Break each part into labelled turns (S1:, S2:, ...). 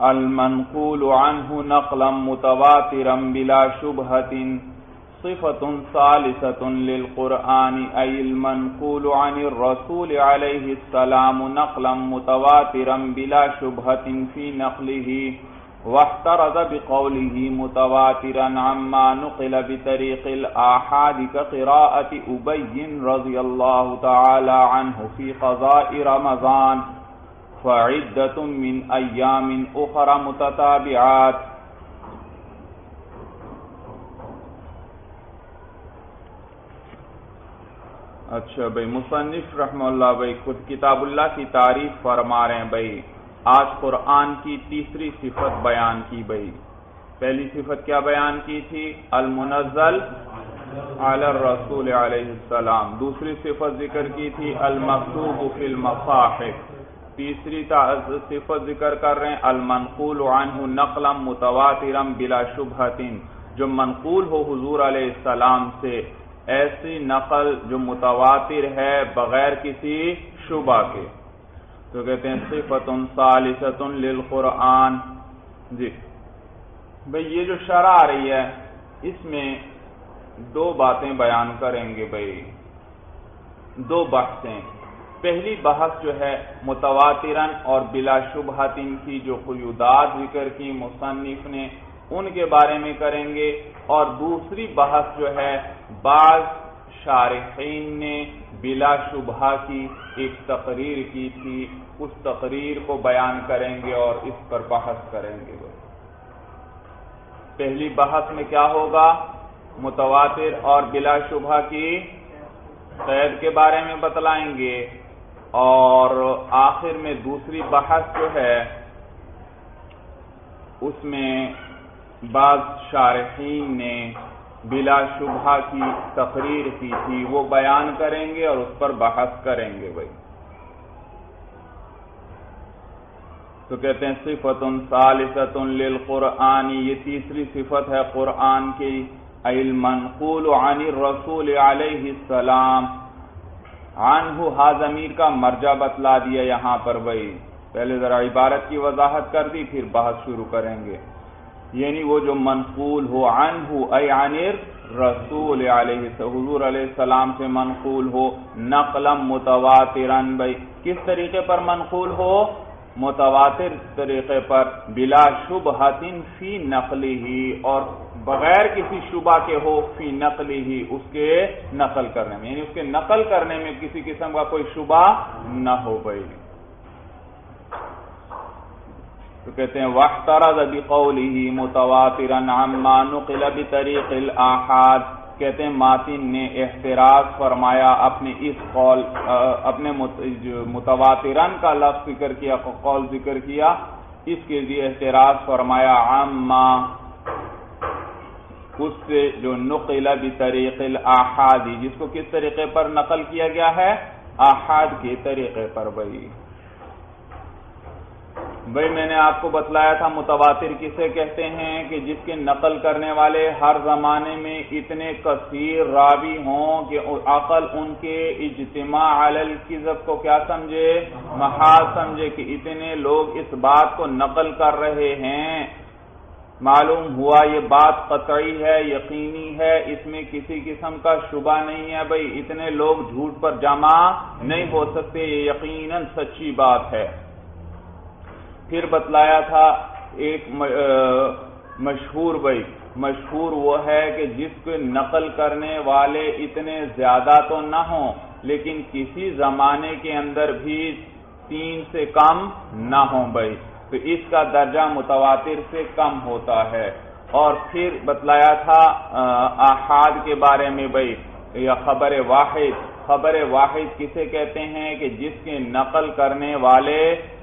S1: المنقول عنه نقلا متواترا بلا شبهة صفة ثالثة للقرآن أي المنقول عن الرسول عليه السلام نقلا متواترا بلا شبهة في نقله، واحترز بقوله متواترا عما نقل بطريق الآحاد كقراءة أبي رضي الله تعالى عنه في قضاء رمضان فعدة من أيام أخرى متتابعات۔ اچھا بھائی، مصنف رحمہ اللہ بھائی خود کتاب اللہ کی تعریف فرما رہے ہیں بھائی۔ آج قرآن کی تیسری صفت بیان کی بھائی۔ پہلی صفت کیا بیان کی تھی؟ المنزل علی الرسول علیہ السلام۔ دوسری صفت ذکر کی تھی المکتوب فی المصاحف۔ تیسری صفت ذکر کر رہے ہیں المنقول عنہ نقلا متواترا بلا شبہۃ، جو منقول ہو حضور علیہ السلام سے ایسی نقل جو متواتر ہے بغیر کسی شبہ کے، تو کہتے ہیں صفت ثالثۃ للقرآن۔ جی بھئی، یہ جو شرح آ رہی ہے اس میں دو باتیں بیان کریں گے بھئی، دو بحثیں۔ پہلی بحث جو ہے متواتراً اور بلا شبہۃ کی جو قیودات ذکر کی مصنف نے ان کے بارے میں کریں گے، اور دوسری بحث جو ہے بعض شارحین نے بلا شبہ کی ایک تقریر کی تھی، اس تقریر کو بیان کریں گے اور اس پر بحث کریں گے۔ پہلی بحث میں کیا ہوگا؟ متواتر اور بلا شبہ کی قید کے بارے میں بتلائیں گے، اور آخر میں دوسری بحث جو ہے اس میں بعض شارحین نے بلا شبہ کی تقریر کی تھی وہ بیان کریں گے اور اس پر بحث کریں گے بھائی۔ تو کہتے ہیں صفت ثالثۃ للقرآن، یہ تیسری صفت ہے قرآن کی، المنقول عن الرسول علیہ السلام۔ عنہ ہا ضمیر کا مرجع بتلا دیا یہاں پر بھائی، پہلے ذرا عبارت کی وضاحت کر دی پھر بحث شروع کریں گے۔ یعنی وہ جو منقول ہو، عنہ ای عن الرسول علیہ، حضور علیہ السلام سے منقول ہو، نقلا متواترا بھائی، کس طریقے پر منقول ہو؟ متواتر طریقے پر، بلا شبہۃ فی نقلہ، اور بغیر کسی شبہ کے ہو، فی نقلہ، اس کے نقل کرنے میں، یعنی اس کے نقل کرنے میں کسی قسم کا کوئی شبہ نہ ہو بھائی۔ تو کہتے ہیں واحترز بقولہ متواترا عما نقل بطریق الآحاد، کہتے ہیں ماتن نے احتراز فرمایا اپنے اس قول، اپنے متواترن کا لفظ ذکر کیا، قول ذکر کیا، اس کے لیے احتراز فرمایا عما، اس سے جو نقل بطریق الآحاد، جس کو کس طریقے پر نقل کیا گیا ہے؟ آحاد کے طریقے پر بھائی۔ بھائی میں نے آپ کو بتلایا تھا متواتر کسے کہتے ہیں کہ جس کے نقل کرنے والے ہر زمانے میں اتنے کثیر راوی ہوں کہ عقل ان کے اجتماع علی الکذب کو کیا سمجھے؟ محال سمجھے، کہ اتنے لوگ اس بات کو نقل کر رہے ہیں، معلوم ہوا یہ بات قطعی ہے، یقینی ہے، اس میں کسی قسم کا شبہ نہیں ہے بھائی، اتنے لوگ جھوٹ پر جمع نہیں ہو سکتے، یہ یقیناً سچی بات ہے۔ پھر بتلایا تھا ایک مشہور بھائی، مشہور وہ ہے کہ جس کو نقل کرنے والے اتنے زیادہ تو نہ ہوں لیکن کسی زمانے کے اندر بھی 3 سے کم نہ ہوں بھائی، تو اس کا درجہ متواتر سے کم ہوتا ہے۔ اور پھر بتلایا تھا آحاد کے بارے میں بھائی، یا خبر واحد، خبر واحد کسے کہتے ہیں کہ جس کے نقل کرنے والے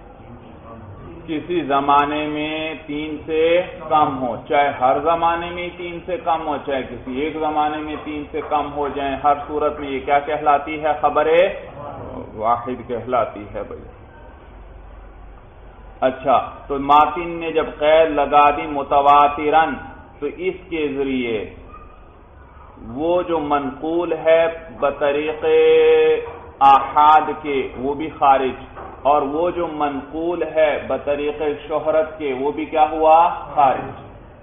S1: کسی زمانے میں 3 سے کم ہو، چاہے ہر زمانے میں 3 سے کم ہو، چاہے کسی ایک زمانے میں 3 سے کم ہو جائیں، ہر صورت میں یہ کیا کہلاتی ہے؟ خبر واحد کہلاتی ہے بھائی۔ اچھا، تو ماتن نے جب قید لگا دی متواترن، تو اس کے ذریعے وہ جو منقول ہے بطریق آحاد کے وہ بھی خارج، اور وہ جو منقول ہے بطریق شہرت کے وہ بھی کیا ہوا؟ خارج،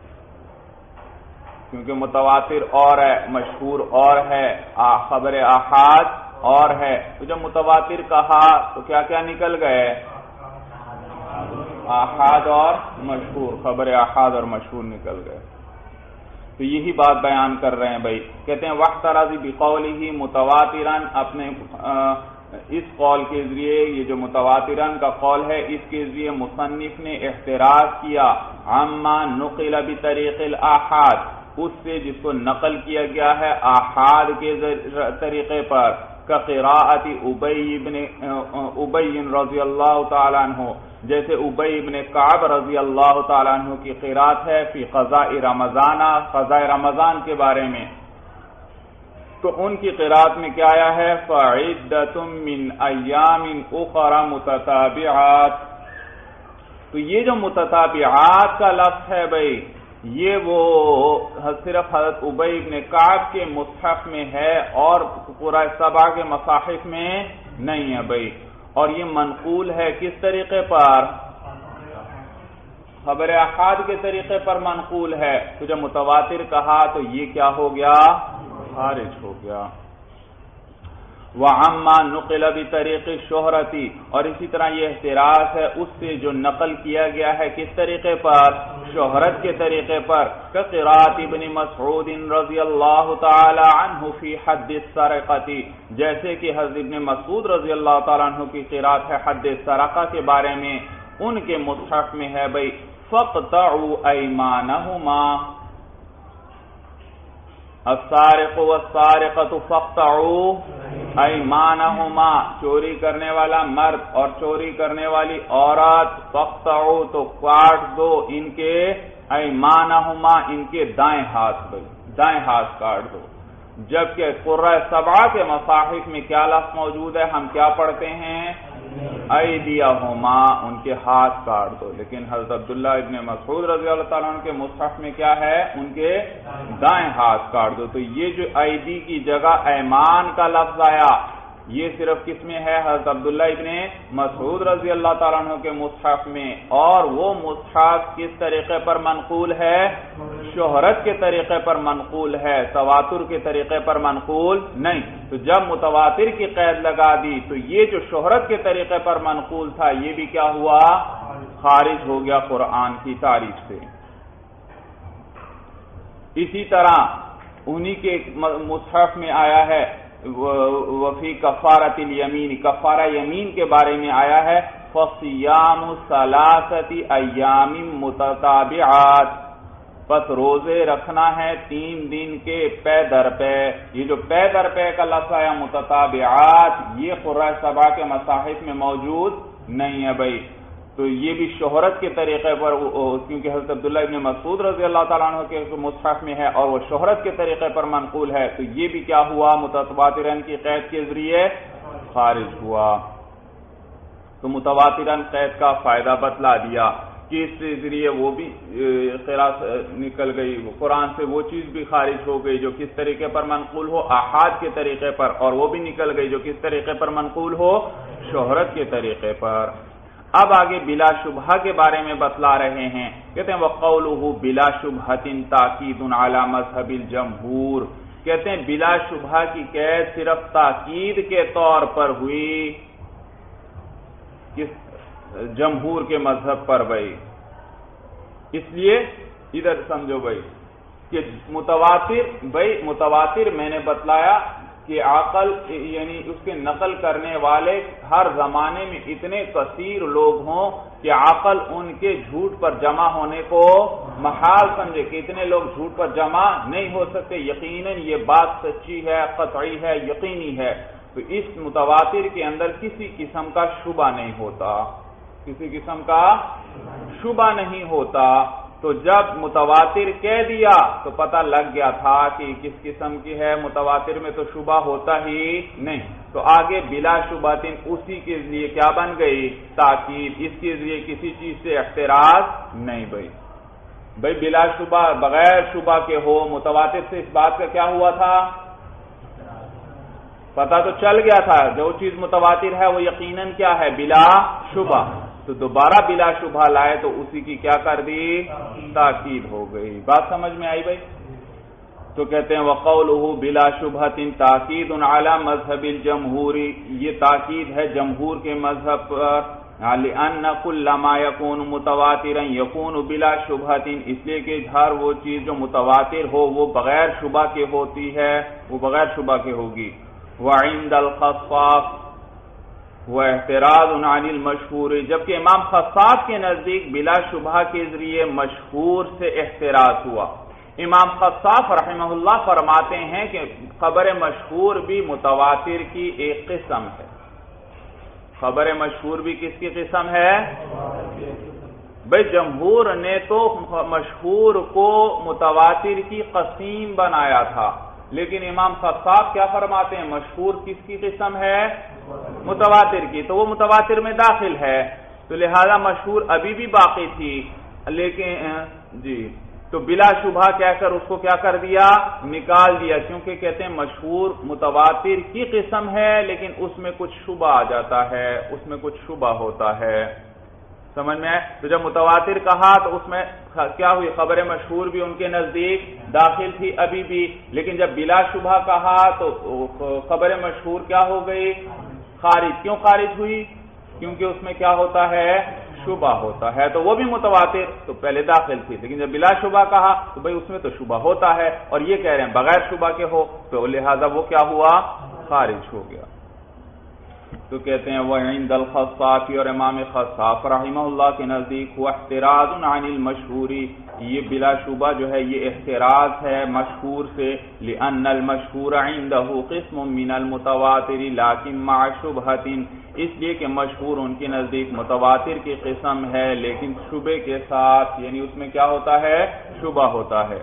S1: کیونکہ متواتر اور ہے، مشہور اور ہے، خبر آحاد اور ہے۔ تو جب متواتر کہا تو کیا کیا نکل گئے؟ آحاد اور مشہور، خبر آحاد اور مشہور نکل گئے۔ تو یہی بات بیان کر رہے ہیں بھائی، کہتے ہیں وَاحْتَرَزَ بِقَوْلِهِ متواتراً، اپنے اس قول کے ذریعے، یہ جو متواتراً کا قول ہے اس کے ذریعے مصنف نے احتراز کیا عَمَّا نُقِلَ بِطَرِيقِ الْآحَاد، اس سے جس کو نقل کیا گیا ہے آحاد کے طریقے پر، كقراءة ابی رضی اللہ تعالیٰ عنہ، جیسے ابی بن کعب رضی اللہ تعالیٰ عنہ کی قراءت ہے فی قضاء رمضان، قضاء رمضان کے بارے میں، تو ان کی قراءت میں کیا آیا ہے؟ فَعِدَّةٌ مِّنْ أَيَّامٍ أُخَرَ مُتَتَابِعَاتٍ۔ تو یہ جو متتابعات کا لفظ ہے بھائی، یہ وہ صرف حضرت ابی بن کعب کے مصحف میں ہے اور قرآن سبع کے مصاحف میں نہیں ہے بھائی، اور یہ منقول ہے کس طریقے پر؟ خبر آحاد کے طریقے پر منقول ہے۔ تو جب متواتر کہا تو یہ کیا ہو گیا؟ خارج ہو گیا۔ وَعَمَّا نُقِلَ بِطَرِيقِ الشُّهْرَةِ، اور اسی طرح یہ احتراز ہے اس سے جو نقل کیا گیا ہے کس طریقے پر؟ شہرت کے طریقے پر، كقراءة ابن مسعود رضی اللہ تعالی عنہ فی حد السرقة، جیسے کہ حضرت ابن مسعود رضی اللہ تعالی عنہ کی قراءت ہے حد السرقہ کے بارے میں، ان کے مصحف میں ہے بھئی فَاقْطَعُوا أَيْمَانَهُمَا، السارق والسارقة فاقطعوا ایمانہما، چوری کرنے والا مرد اور چوری کرنے والی عورت، فاقطعوا تو کاٹ دو ان کے، ایمانہما ان کے دائیں ہاتھ، دائیں ہاتھ کاٹ دو۔ جبکہ قرآن سبع کے مصاحف میں کیا لفظ موجود ہے؟ ہم کیا پڑھتے ہیں؟ ایدیہما، ان کے ہاتھ کاٹ دو، لیکن حضرت عبداللہ ابن مسعود رضی اللہ تعالیٰ عنہ کے مصحف میں کیا ہے؟ ان کے دائیں ہاتھ کاٹ دو۔ تو یہ جو ایدی کی جگہ ایمان کا لفظ آیا، یہ صرف کس میں ہے؟ حضرت عبداللہ ابن مسعود رضی اللہ تعالیٰ عنہ کے مصحف میں، اور وہ مصحف کس طریقے پر منقول ہے؟ شہرت کے طریقے پر منقول ہے، تواتر کے طریقے پر منقول نہیں۔ تو جب متواتر کی قید لگا دی تو یہ جو شہرت کے طریقے پر منقول تھا یہ بھی کیا ہوا؟ خارج ہو گیا قرآن کی تعریف سے۔ اسی طرح انہی کے مصحف میں آیا ہے وفی کفارۃ الیمین، کفارہ یمین کے بارے میں آیا ہے فصیام ثلاثۃ ایام متتابعات، پس روزے رکھنا ہے 3 دن کے پے در پے۔ یہ جو پے در پے کا لفظ آیا متتابعات، یہ قرآن سبع کے مصاحف میں موجود نہیں ہے بھائی۔ تو یہ بھی شہرت کے طریقے پر، کیونکہ حضرت عبداللہ ابن مسعود رضی اللہ تعالیٰ عنہ کے مصحف میں ہے اور وہ شہرت کے طریقے پر منقول ہے، تو یہ بھی کیا ہوا؟ متواتراً کی قید کے ذریعے خارج ہوا۔ تو متواتراً قید کا فائدہ بتلا دیا کہ اس کے ذریعے وہ بھی قراءت نکل گئی، قرآن سے وہ چیز بھی خارج ہو گئی جو کس طریقے پر منقول ہو؟ آحاد کے طریقے پر، اور وہ بھی نکل گئی جو کس طریقے پر منقول ہو؟ شہرت کے طریقے پر۔ اب آگے بلا شبہ کے بارے میں بتلا رہے ہیں، کہتے ہیں وَقَوْلُهُ بِلَا شُبْهَةٍ تَأْكِيدٌ عَلَى مَذْهَبِ الْجَمْهُورِ، کہتے ہیں بلا شبہ کی قید صرف تاکید کے طور پر ہوئی، کس؟ جمہور کے مذہب پر بھائی۔ اس لیے ادھر سمجھو بھائی کہ متواتر میں نے بتلایا کہ عقل یعنی اس کے نقل کرنے والے ہر زمانے میں اتنے کثیر لوگ ہوں کہ عقل ان کے جھوٹ پر جمع ہونے کو محال سمجھے کہ اتنے لوگ جھوٹ پر جمع نہیں ہو سکتے، یقیناً یہ بات سچی ہے، قطعی ہے، یقینی ہے۔ تو اس متواتر کے اندر کسی قسم کا شبہ نہیں ہوتا، کسی قسم کا شبہ نہیں ہوتا۔ تو جب متواتر کہہ دیا تو پتہ لگ گیا تھا کہ کس قسم کی ہے، متواتر میں تو شبہ ہوتا ہی نہیں۔ تو آگے بلا شبہ اسی کے لیے کیا بن گئی؟ تاکید، اس کے لیے کسی چیز سے اعتراض نہیں بھائی بلا شبہ بغیر شبہ کے ہو۔ متواتر سے اس بات کا کیا ہوا تھا؟ پتہ تو چل گیا تھا جو چیز متواتر ہے وہ یقیناً کیا ہے؟ بلا شبہ. تو دوبارہ بلا شبہ لائے تو اسی کی کیا کر دی؟ تاکید ہو گئی. بات سمجھ میں آئی بھائی؟ تو کہتے ہیں وقولہ بلا شبہۃ تاکید علی مذہب الجمہور، یہ تاکید ہے جمہور کے مذہب پر. لأن كل ما يكون متواترا يكون بلا شبہۃ، اس لیے کہ ہر وہ چیز جو متواتر ہو وہ بغیر شبہ کے ہوتی ہے، وہ بغیر شبہ کے ہوگی. وعند الخصاص واعتراض عن المشہور، جبکہ امام خصاص کے نزدیک بلا شبہ کے ذریعے مشہور سے احتراز ہوا. امام خصاص رحمہ اللہ فرماتے ہیں کہ خبر مشہور بھی متواتر کی ایک قسم ہے. خبر مشہور بھی کس کی قسم ہے؟ بھئی جمہور نے تو مشہور کو متواتر کی قسم بنایا تھا، لیکن امام خصاص کیا فرماتے ہیں؟ مشہور کس کی قسم ہے؟ متواتر کی. تو وہ متواتر میں داخل ہے، تو لہذا مشہور ابھی بھی باقی تھی، لیکن جی تو بلا شبہ کہہ کر اس کو کیا کر دیا؟ نکال دیا، کیونکہ کہتے ہیں مشہور متواتر کی قسم ہے لیکن اس میں کچھ شبہ آ جاتا ہے، اس میں کچھ شبہ ہوتا ہے. سمجھ میں؟ تو جب متواتر کہا تو اس میں کیا ہوئی؟ خبر مشہور بھی ان کے نزدیک داخل تھی ابھی بھی، لیکن جب بلا شبہ کہا تو خبر مشہور کیا ہو گئی؟ خارج. کیوں خارج ہوئی؟ کیونکہ اس میں کیا ہوتا ہے؟ شبہ ہوتا ہے. تو وہ بھی متواتر تو پہلے داخل تھی، لیکن جب بلا شبہ کہا تو بھئی اس میں تو شبہ ہوتا ہے، اور یہ کہہ رہے ہیں بغیر شبہ کے ہو، تو لہذا وہ کیا ہوا؟ خارج ہو گیا. تو کہتے ہیں وہ عند الخصاص، اور امام خصاص رحمہ اللہ کے نزدیک وہ احتراز عن المشہور، یہ بلا شبہ جو ہے یہ احتراز ہے مشہور سے. لأن المشہور عنده قسم من المتواتر لیکن مع شبہۃ، اس لیے کہ مشہور ان کے نزدیک متواتر کی قسم ہے لیکن شبہ کے ساتھ، یعنی اس میں کیا ہوتا ہے؟ شبہ ہوتا ہے.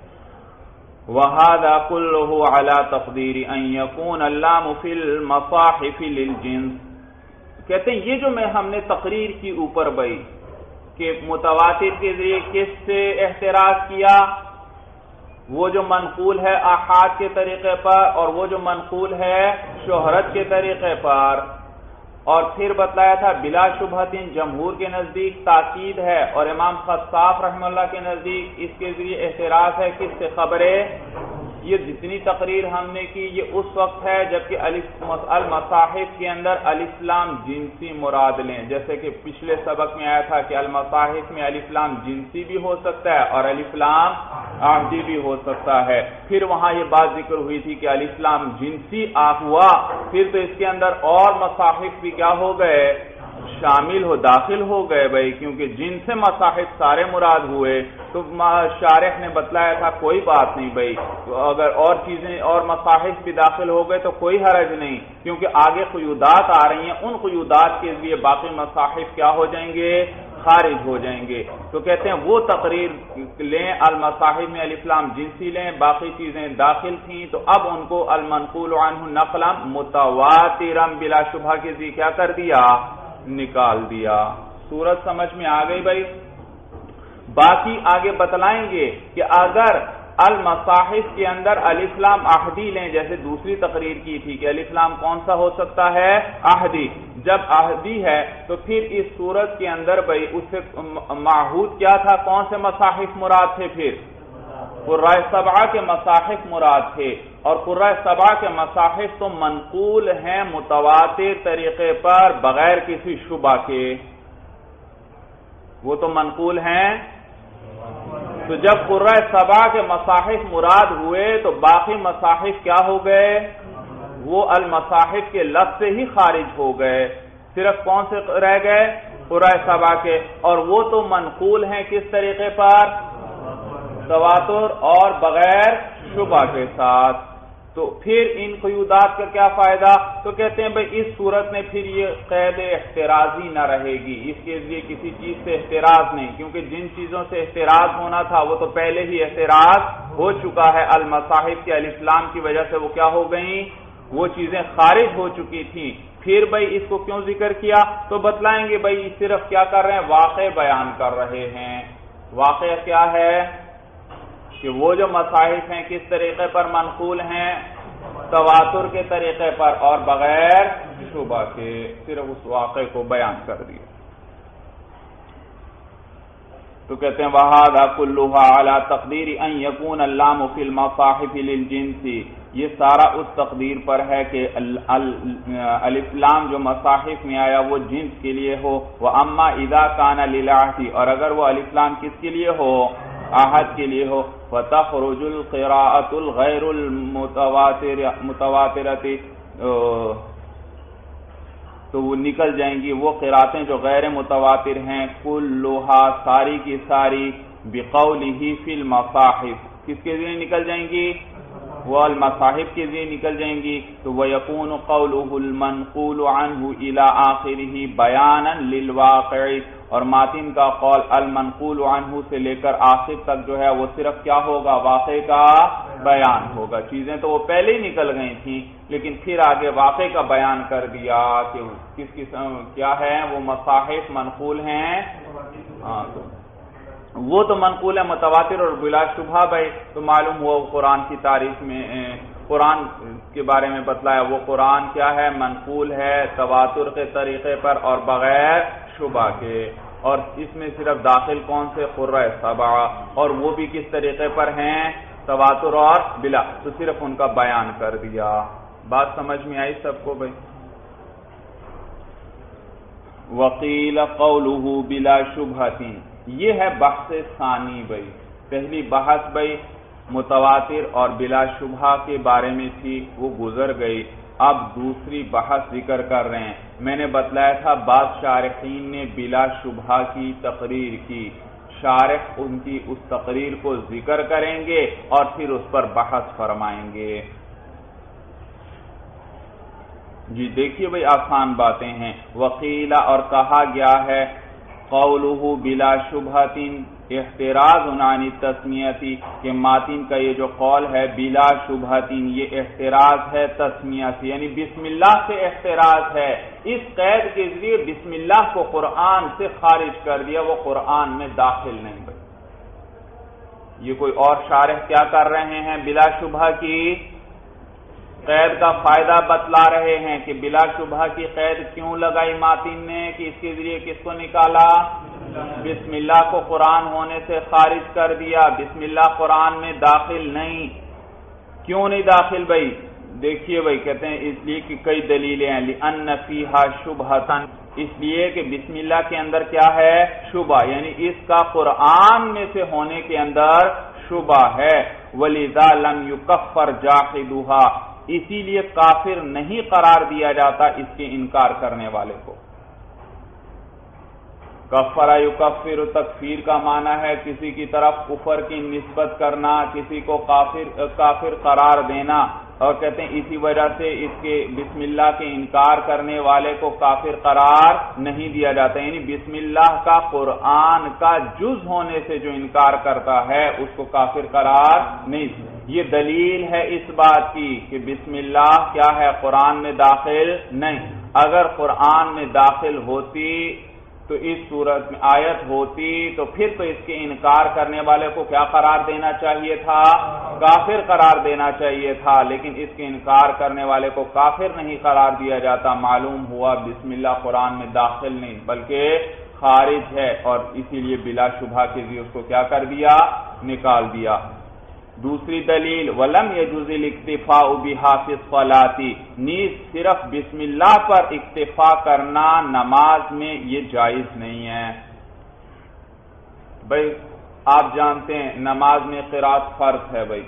S1: وَهَذَا كُلُّهُ عَلَى تَقْدِيرِ أَن يَكُونَ اللَّامُ فِي الْمَصَاحِفِ لِلْجِنْسِ. کہتے ہیں یہ جو ہم نے تقریر کی اوپر بھائی کہ متواتر کے ذریعے کس سے احتراز کیا؟ وہ جو منقول ہے آحاد کے طریقے پر، اور وہ جو منقول ہے شہرت کے طریقے پر. اور پھر بتلایا تھا بلا شبہۃ جمہور کے نزدیک تاکید ہے، اور امام خصاص رحمہ اللہ کے نزدیک اس کے ذریعے احتراز ہے کس سے؟ خبریں. یہ جتنی تقریر ہم نے کی یہ اس وقت ہے جبکہ المصاحف کے اندر الف لام جنسی مراد لیں، جیسے کہ پچھلے سبق میں آیا تھا کہ المصاحف میں الف لام جنسی بھی ہو سکتا ہے اور الف لام عہدی بھی ہو سکتا ہے. پھر وہاں یہ بات ذکر ہوئی تھی کہ الف لام جنسی ہوا، پھر تو اس کے اندر اور مصاحف بھی کیا ہو گئے؟ شامل ہو، داخل ہو گئے بھائی، کیونکہ جن سے مصاحف سارے مراد ہوئے. تو شارح نے بتلایا تھا کوئی بات نہیں بھائی، اگر اور چیزیں اور مصاحف بھی داخل ہو گئے تو کوئی حرج نہیں، کیونکہ آگے قیودات آ رہی ہیں، ان قیودات کے ذریعے باقی مصاحف کیا ہو جائیں گے؟ خارج ہو جائیں گے. تو کہتے ہیں وہ تقریر لیں المصاحف میں الف لام جنسی لیں، باقی چیزیں داخل تھیں، تو اب ان کو المنقول عنہ نقلا متواترا بلا شبہ کے ذریعے کیا کر دیا؟ نکال دیا. صورت سمجھ میں آ گئی بھائی؟ باقی آگے بتلائیں گے کہ اگر المصاحف کے اندر الف لام عہدی لیں، جیسے دوسری تقریر کی تھی کہ الف لام کون سا ہو سکتا ہے؟ عہدی. جب عہدی ہے تو پھر اس صورت کے اندر بھائی اس سے معہود کیا تھا؟ کون سے مصاحف مراد تھے؟ پھر قرۂ سبعہ کے مصاحف مراد تھے، اور قرۂ سبعہ کے مصاحف تو منقول ہیں متواتر طریقے پر بغیر کسی شبہ کے، وہ تو منقول ہیں. تو جب قرۂ سبعہ کے مصاحف مراد ہوئے تو باقی مصاحف کیا ہو گئے؟ وہ المصاحف کے لفظ سے ہی خارج ہو گئے، صرف کون سے رہ گئے؟ قرۂ سبعہ کے، اور وہ تو منقول ہیں کس طریقے پر؟ تواتر اور بغیر شبہ کے ساتھ. تو پھر ان قیودات کا کیا فائدہ؟ تو کہتے ہیں بھئی اس صورت میں پھر یہ قید احترازی نہ رہے گی، اس کے لیے کسی چیز سے احتراز نہیں، کیونکہ جن چیزوں سے احتراز ہونا تھا وہ تو پہلے ہی احتراز ہو چکا ہے. المصاحف کے الف لام کی وجہ سے وہ کیا ہو گئیں؟ وہ چیزیں خارج ہو چکی تھیں. پھر بھئی اس کو کیوں ذکر کیا؟ تو بتلائیں گے بھئی صرف کیا کر رہے ہیں؟ واقع بیان کر رہے ہیں. واقع کیا ہے؟ کہ وہ جو مصاحف ہیں کس طریقے پر منقول ہیں؟ تواتر کے طریقے پر اور بغیر شبہ کے، صرف اس واقعے کو بیان کر دیا۔ تو کہتے ہیں وَهَذَا كُلُّهَا عَلَى تَقْدِيرِ أَن يَكُونَ اللَّامُ فِي الْمَصَاحِفِ لِلْجِنسِ، یہ سارا اس تقدیر پر ہے کہ الف لام جو مصاحف میں آیا وہ جنس کے لیے ہو۔ وَأَمَّا إِذَا كَانَ لِلْعَهْدِ، اور اگر وہ الف لام کس کے لیے ہو؟ عہد کے لیے ہو۔ وَتَخْرُجُ الْقِرَاءَةُ الْغَيْرُ الْمُتَوَاتِرَةِ، تو وہ نکل جائیں گی وہ قراتیں جو غیر متواتر ہیں، کلھا ساری کی ساری، بقولہ فی المصاحف، کس کے ذریعے نکل جائیں گی؟ وہ المصاحف کے ذریعے نکل جائیں گی۔ تو وَيَكُونُ قَوْلُهُ الْمَنْقُولُ عَنْهُ إِلَىٰ آخِرِهِ بَيَانًا لِلْوَاقِعِ، اور ماتن کا قول المنقول عنہ سے لے کر آخر تک جو ہے وہ صرف کیا ہوگا؟ واقع کا بیان ہوگا۔ چیزیں تو وہ پہلے ہی نکل گئی تھیں، لیکن پھر آگے واقع کا بیان کر دیا کہ کس قسم کیا ہے وہ مصاحف منقول ہیں۔ ہاں وہ تو منقول ہے متواتر اور بلا شبہ بھائی، تو معلوم ہوا قرآن کی تعریف میں قرآن کے بارے میں بتلایا وہ قرآن کیا ہے؟ منقول ہے تواتر کے طریقے پر اور بغیر شبہ کے، اور اس میں صرف داخل کون سے؟ قرۂ سبع، اور وہ بھی کس طریقے پر ہیں؟ تواتر اور بلا، تو صرف ان کا بیان کر دیا۔ بات سمجھ میں آئی سب کو بھائی؟ وقیل قولہ بلا شبہۃ، یہ ہے بحث ثانی بھائی۔ پہلی بحث بھائی متواتر اور بلا شبہ کے بارے میں تھی، وہ گزر گئی۔ اب دوسری بحث ذکر کر رہے ہیں۔ میں نے بتلایا تھا بعض شارحین نے بلا شبہ کی تقریر کی، شارح ان کی اس تقریر کو ذکر کریں گے اور پھر اس پر بحث فرمائیں گے۔ جی دیکھیے بھئی آسان باتیں ہیں۔ وقیلہ اور کہا گیا ہے قولہ بلا شبہۃ احتراز عن التسمیۃ، کہ ماتن کا یہ جو قول ہے بلا شبہۃ یہ احتراز ہے تسمیہ سے، یعنی بسم اللہ سے احتراز ہے۔ اس قید کے ذریعے بسم اللہ کو قرآن سے خارج کر دیا، وہ قرآن میں داخل نہیں بھائی۔ یہ کوئی اور شارح کیا کر رہے ہیں؟ بلا شبہ کی قید کا فائدہ بتلا رہے ہیں کہ بلا شبہ کی قید کیوں لگائی ماتن نے، کہ اس کے ذریعے کس کو نکالا؟ بسم اللہ کو قرآن ہونے سے خارج کر دیا، بسم اللہ قرآن میں داخل نہیں۔ کیوں نہیں داخل بھائی؟ دیکھیے بھائی کہتے ہیں اس لیے کہ کئی دلیلیں ہیں، لأن فیہا شبہۃ، اس لیے کہ بسم اللہ کے اندر کیا ہے؟ شبہ، یعنی اس کا قرآن میں سے ہونے کے اندر شبہ ہے۔ وَلِذَا لَمْ يُكَفَّرْ جَاحِدُهَا، اسی لیے کافر نہیں قرار دیا جاتا اس کے انکار کرنے والے کو۔ کفر یکفر، تکفیر کا معنی ہے کسی کی طرف کفر کی نسبت کرنا، کسی کو کافر قرار دینا، اور کہتے ہیں اسی وجہ سے اس کے بسم اللہ کے انکار کرنے والے کو کافر قرار نہیں دیا جاتا، یعنی بسم اللہ کا قرآن کا جز ہونے سے جو انکار کرتا ہے اس کو کافر قرار نہیں۔ یہ دلیل ہے اس بات کی کہ بسم اللہ کیا ہے؟ قرآن میں داخل نہیں۔ اگر قرآن میں داخل ہوتی تو اس صورت میں آیت ہوتی تو پھر تو اس کے انکار کرنے والے کو کیا قرار دینا چاہیے تھا؟ کافر قرار دینا چاہیے تھا، لیکن اس کے انکار کرنے والے کو کافر نہیں قرار دیا جاتا۔ معلوم ہوا بسم اللہ قرآن میں داخل نہیں بلکہ خارج ہے، اور اسی لیے بلا شبہ کے ذریعے اس کو کیا کر دیا؟ نکال دیا۔ دوسری دلیل وَلَمْ يَجُوزِ الِاكْتِفَاءُ بِهَا فِي الصَّلَاةِ، نیز صرف بسم اللہ پر اکتفا کرنا نماز میں یہ جائز نہیں ہے۔ بھائی آپ جانتے ہیں نماز میں قرات فرض ہے بھائی،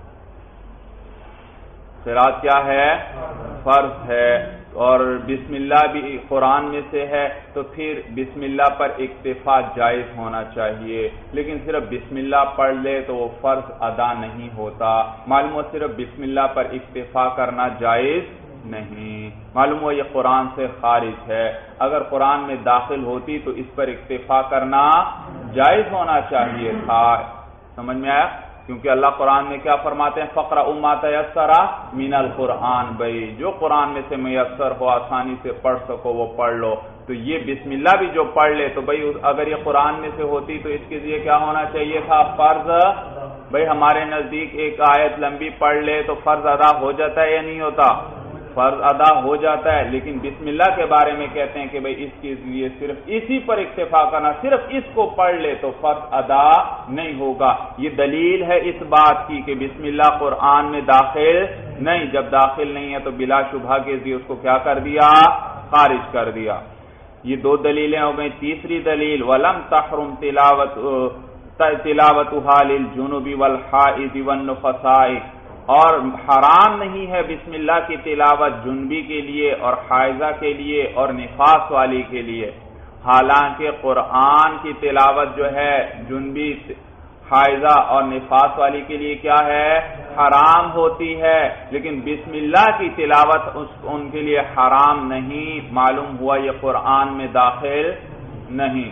S1: قرات کیا ہے؟ فرض ہے، اور بسم اللہ بھی قرآن میں سے ہے، تو پھر بسم اللہ پر اکتفا جائز ہونا چاہیے، لیکن صرف بسم اللہ پڑھ لے تو وہ فرض ادا نہیں ہوتا۔ معلوم ہو صرف بسم اللہ پر اکتفا کرنا جائز نہیں، معلوم ہو یہ قرآن سے خارج ہے۔ اگر قرآن میں داخل ہوتی تو اس پر اکتفا کرنا جائز ہونا چاہیے تھا۔ سمجھ میں آیا؟ کیونکہ اللہ قرآن میں کیا فرماتے ہیں؟ فَقْرَؤْا مَا تَيَسَّرَ مِنَ الْقُرْآنِ، بھائی جو قرآن میں سے میسر ہو، آسانی سے پڑھ سکو وہ پڑھ لو۔ تو یہ بسم اللہ بھی جو پڑھ لے، تو بھائی اگر یہ قرآن میں سے ہوتی تو اس کے لیے کیا ہونا چاہیے تھا؟ فرض۔ بھائی ہمارے نزدیک ایک آیت لمبی پڑھ لے تو فرض ادا ہو جاتا ہے یا نہیں ہوتا؟ فرض ادا ہو جاتا ہے، لیکن بسم اللہ کے بارے میں کہتے ہیں کہ بھئی اس کے لیے صرف اسی پر اکتفا کرنا، صرف اس کو پڑھ لے تو فرض ادا نہیں ہوگا۔ یہ دلیل ہے اس بات کی کہ بسم اللہ قرآن میں داخل نہیں، جب داخل نہیں ہے تو بلا شبہ کے ذریعے اس کو کیا کر دیا؟ خارج کر دیا۔ یہ دو دلیلیں ہو گئیں۔ تیسری دلیل وَلَمْ تَحْرُمْ تِلَاوَتُهَا لِلْجُنُبِ وَالْحَائِضِ وَالنُّفَسَاءِ، اور حرام نہیں ہے بسم اللہ کی تلاوت جنبی کے لیے اور حائضہ کے لیے اور نفاس والی کے لیے، حالانکہ قرآن کی تلاوت جو ہے جنبی، حائضہ اور نفاس والی کے لیے کیا ہے؟ حرام ہوتی ہے، لیکن بسم اللہ کی تلاوت ان کے لیے حرام نہیں۔ معلوم ہوا یہ قرآن میں داخل نہیں۔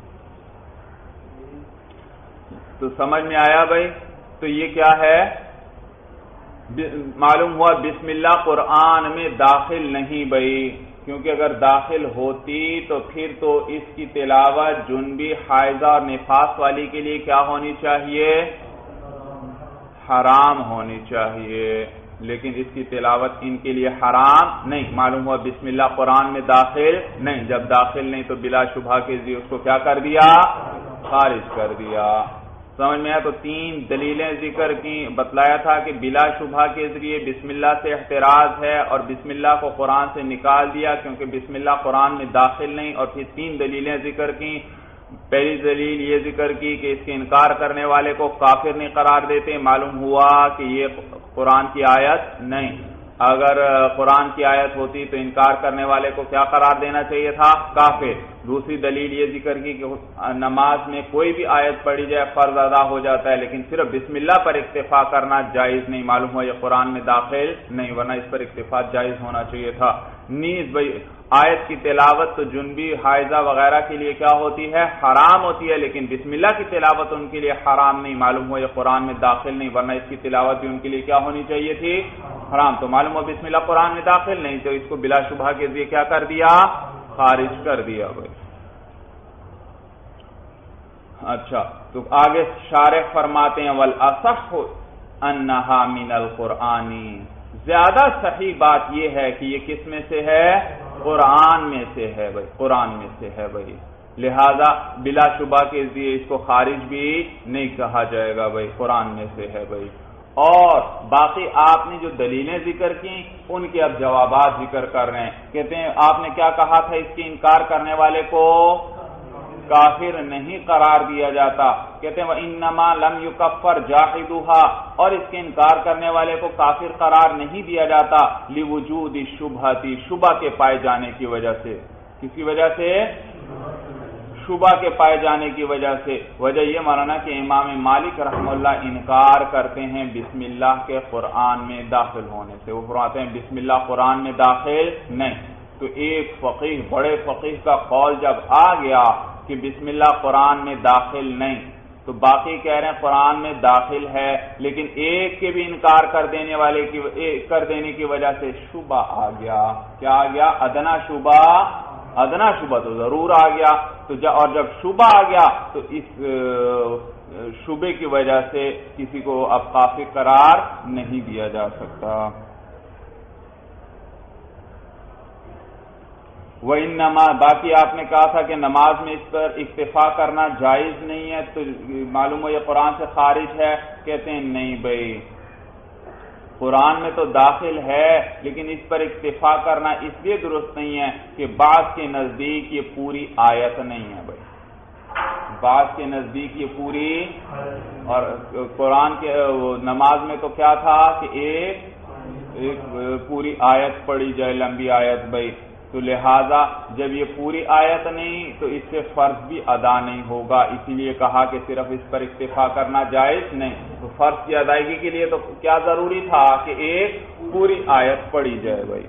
S1: تو سمجھ میں آیا بھائی؟ تو یہ کیا ہے؟ معلوم ہوا بسم اللہ قرآن میں داخل نہیں بھائی، کیونکہ اگر داخل ہوتی تو پھر تو اس کی تلاوت جنبی، حائضہ اور نفاس والی کے لیے کیا ہونی چاہیے؟ حرام ہونی چاہیے، لیکن اس کی تلاوت ان کے لیے حرام نہیں۔ معلوم ہوا بسم اللہ قرآن میں داخل نہیں، جب داخل نہیں تو بلا شبہ کے ذریعے اس کو کیا کر دیا؟ خارج کر دیا۔ سمجھ میں آیا؟ تو تین دلیلیں ذکر کی، بتلایا تھا کہ بلا شبہ کے ذریعے بسم اللہ سے احتراز ہے اور بسم اللہ کو قرآن سے نکال دیا کیونکہ بسم اللہ قرآن میں داخل نہیں، اور پھر تین دلیلیں ذکر کی۔ پہلی دلیل یہ ذکر کی کہ اس کے انکار کرنے والے کو کافر نہیں قرار دیتے، معلوم ہوا کہ یہ قرآن کی آیت نہیں، اگر قرآن کی آیت ہوتی تو انکار کرنے والے کو کیا قرار دینا چاہیے تھا؟ کافر۔ دوسری دلیل یہ ذکر کی کہ نماز میں کوئی بھی آیت پڑھی جائے فرض ادا ہو جاتا ہے، لیکن صرف بسم اللہ پر اکتفا کرنا جائز نہیں، معلوم ہوا یہ قرآن میں داخل نہیں، ورنہ اس پر اکتفا جائز ہونا چاہیے تھا۔ نیز بھائی آیت کی تلاوت تو جنبی، حائضہ وغیرہ کے لیے کیا ہوتی ہے؟ حرام ہوتی ہے، لیکن بسم اللہ کی تلاوت ان کے لیے حرام نہیں، معلوم ہوا یہ قرآن میں داخل نہیں، ورنہ اس کی تلاوت بھی ان کے لیے کیا ہونی چاہیے تھی؟ حرام۔ تو معلوم ہوا بسم اللہ قرآن میں داخل نہیں، تو اس کو بلا شبہ کے ذریعے کیا کر دیا؟ خارج کر دیا بھائی۔ اچھا، تو آگے شارح فرماتے ہیں وَالْأَصَحُّ أَنَّهَا مِنَ الْقُرْآنِ، زیادہ صحیح بات یہ ہے کہ یہ کس میں سے ہے؟ قرآن میں سے ہے بھائی، قرآن میں سے ہے بھائی، لہذا بلا شبہ کے ذریعے اس کو خارج بھی نہیں کہا جائے گا بھائی، قرآن میں سے ہے بھائی۔ اور باقی آپ نے جو دلیلیں ذکر کی ان کے اب جوابات ذکر کر رہے ہیں۔ کہتے ہیں آپ نے کیا کہا تھا؟ اس کے انکار کرنے والے کو کافر نہیں قرار دیا جاتا۔ کہتے ہیں وَإِنَّمَا لَمْ يُكَفَّرْ جَاحِدُهَا، اور اس کے انکار کرنے والے کو کافر قرار نہیں دیا جاتا لِوُجُودِ الشُّبْهَةِ، شبہ کے پائے جانے کی وجہ سے۔ کس کی وجہ سے؟ شبہ کے پائے جانے کی وجہ سے۔ وجہ یہ مانا کہ امام مالک رحمہ اللہ انکار کرتے ہیں بسم اللہ کے قرآن میں داخل ہونے سے، وہ فرماتے ہیں بسم اللہ قرآن میں داخل نہیں۔ تو ایک فقیہ، بڑے فقیہ کا قول جب آ گیا کہ بسم اللہ قرآن میں داخل نہیں، تو باقی کہہ رہے ہیں قرآن میں داخل ہے، لیکن ایک کے بھی انکار کر دینے کی وجہ سے شبہ آ گیا۔ کیا آ گیا؟ ادنا شبہ۔ ادنا شبہ تو ضرور آ گیا، اور جب شبہ آ گیا تو اس شبے کی وجہ سے کسی کو اب کافر قرار نہیں دیا جا سکتا۔ وَإِنَّمَا، باقی آپ نے کہا تھا کہ نماز میں اس پر اکتفا کرنا جائز نہیں ہے، تو معلوم ہو یہ قرآن سے خارج ہے۔ کہتے ہیں نہیں بھائی، قرآن میں تو داخل ہے، لیکن اس پر اکتفا کرنا اس لیے درست نہیں ہے کہ بعض کے نزدیک یہ پوری آیت نہیں ہے بھائی، بعض کے نزدیک یہ پوری، اور قرآن کے نماز میں تو کیا تھا کہ ایک پوری آیت پڑھی جائے، لمبی آیت بھائی، تو لہذا جب یہ پوری آیت نہیں تو اس سے فرض بھی ادا نہیں ہوگا، اسی لیے کہا کہ صرف اس پر اکتفا کرنا جائز نہیں۔ تو فرض کی ادائیگی کے لیے تو کیا ضروری تھا کہ ایک پوری آیت پڑھی جائے بھائی۔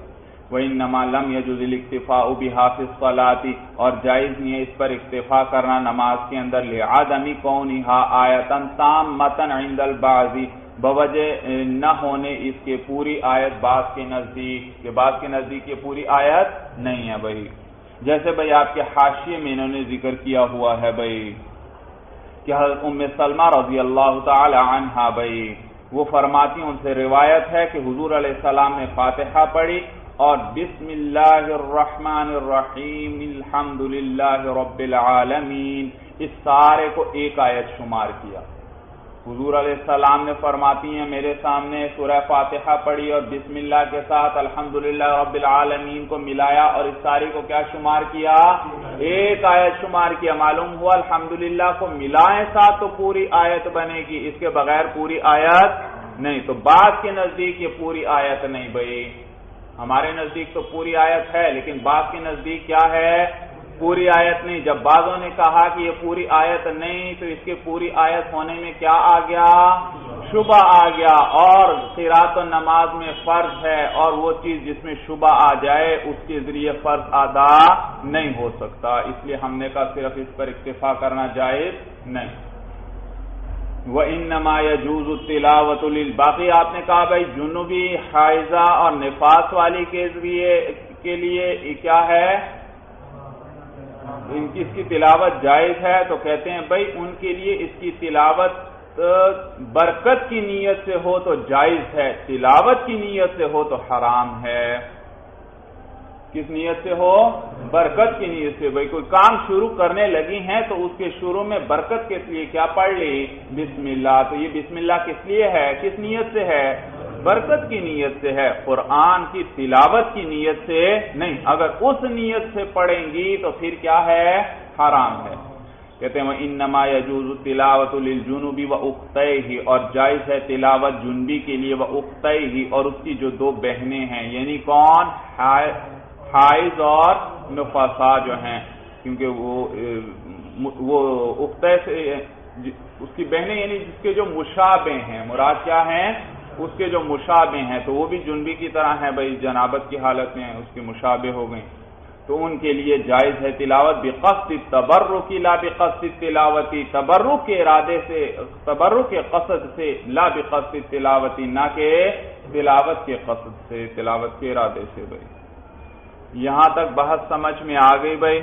S1: وَإِنَّمَا لَمْ يَجُزِ الِاكْتِفَاءُ بِهَا فِي الصَّلَاةِ، اور جائز نہیں ہے اس پر اکتفا کرنا نماز کے اندر، لِعَدَمِ كَوْنِهَا آیَةً تَامَّةً عِندَ الْبَعْضِ، بوجہ نہ ہونے اس کے پوری آیت بعض کے نزدیک، کہ بعض کے نزدیک یہ پوری آیت نہیں ہے بھائی. جیسے بھائی آپ کے حاشیے میں انہوں نے ذکر کیا ہوا ہے بھائی کہ حضرت ام سلمہ رضی اللہ تعالی عنہا بھائی وہ فرماتی ہیں، ان سے روایت ہے کہ حضور علیہ السلام نے فاتحہ پڑھی اور بسم اللہ الرحمن الرحیم الحمدللہ رب العالمین اس سارے کو ایک آیت شمار کیا. حضور علیہ السلام نے فرماتی ہیں میرے سامنے سورہ فاتحہ پڑھی اور بسم اللہ کے ساتھ الحمدللہ رب العالمین کو ملایا اور اس ساری کو کیا شمار کیا؟ ایک آیت شمار کیا. معلوم ہوا الحمدللہ کو ملائیں ساتھ تو پوری آیت بنے گی، اس کے بغیر پوری آیت نہیں. تو بعض کے نزدیک یہ پوری آیت نہیں بھائی، ہمارے نزدیک تو پوری آیت ہے لیکن بعض کے نزدیک کیا ہے؟ پوری آیت نہیں. جب بعضوں نے کہا کہ یہ پوری آیت نہیں تو اس کے پوری آیت ہونے میں کیا آ گیا؟ شبہ آ گیا، اور قرات النماز میں فرض ہے اور وہ چیز جس میں شبہ آ جائے اس کے ذریعے فرض ادا نہیں ہو سکتا، اس لیے ہم نے کہا صرف اس پر اکتفا کرنا جائز نہیں. وَإِنَّمَا يَجُوزُ التِّلَاوَةُ لِلْبَاقِي، آپ نے کہا بھائی جنوبی، حائضہ اور نفاس والی کے لیے کیا ہے؟ ان کی اس کی تلاوت جائز ہے. تو کہتے ہیں بھائی ان کے لیے اس کی تلاوت برکت کی نیت سے ہو تو جائز ہے، تلاوت کی نیت سے ہو تو حرام ہے. کس نیت سے ہو؟ برکت کی نیت سے. بھائی کوئی کام شروع کرنے لگی ہیں تو اس کے شروع میں برکت کے لیے کیا پڑھ لی؟ بسم اللہ. تو یہ بسم اللہ کس لیے ہے؟ کس نیت سے ہے؟ برکت کی نیت سے ہے، قرآن کی تلاوت کی نیت سے نہیں. اگر اس نیت سے پڑھیں گی تو پھر کیا ہے؟ حرام ہے. کہتے ہیں انما یجوز التلاوۃ للجنوب واختیہ، اور جائز ہے تلاوت جنبی کے لیے، واختیہ اور اس کی جو دو بہنیں ہیں، یعنی کون؟ حائض اور نفسا جو ہیں، کیونکہ وہ اختہ سے اس کی بہنیں یعنی جس کے جو مشابہ ہیں، مراد کیا ہیں؟ اس کے جو مشابہ ہیں، تو وہ بھی جنبی کی طرح ہیں بھائی، جنابت کی حالت میں اس کے مشابہ ہو گئیں، تو ان کے لیے جائز ہے تلاوت بقصد التبرک لا بقصد التلاوتی، تبرک کے ارادے سے، تبرک کے قصد سے، لا بقصد التلاوتی، نہ کہ تلاوت کے قصد سے، تلاوت کے ارادے سے. بھائی یہاں تک بحث سمجھ میں آ گئی بھائی؟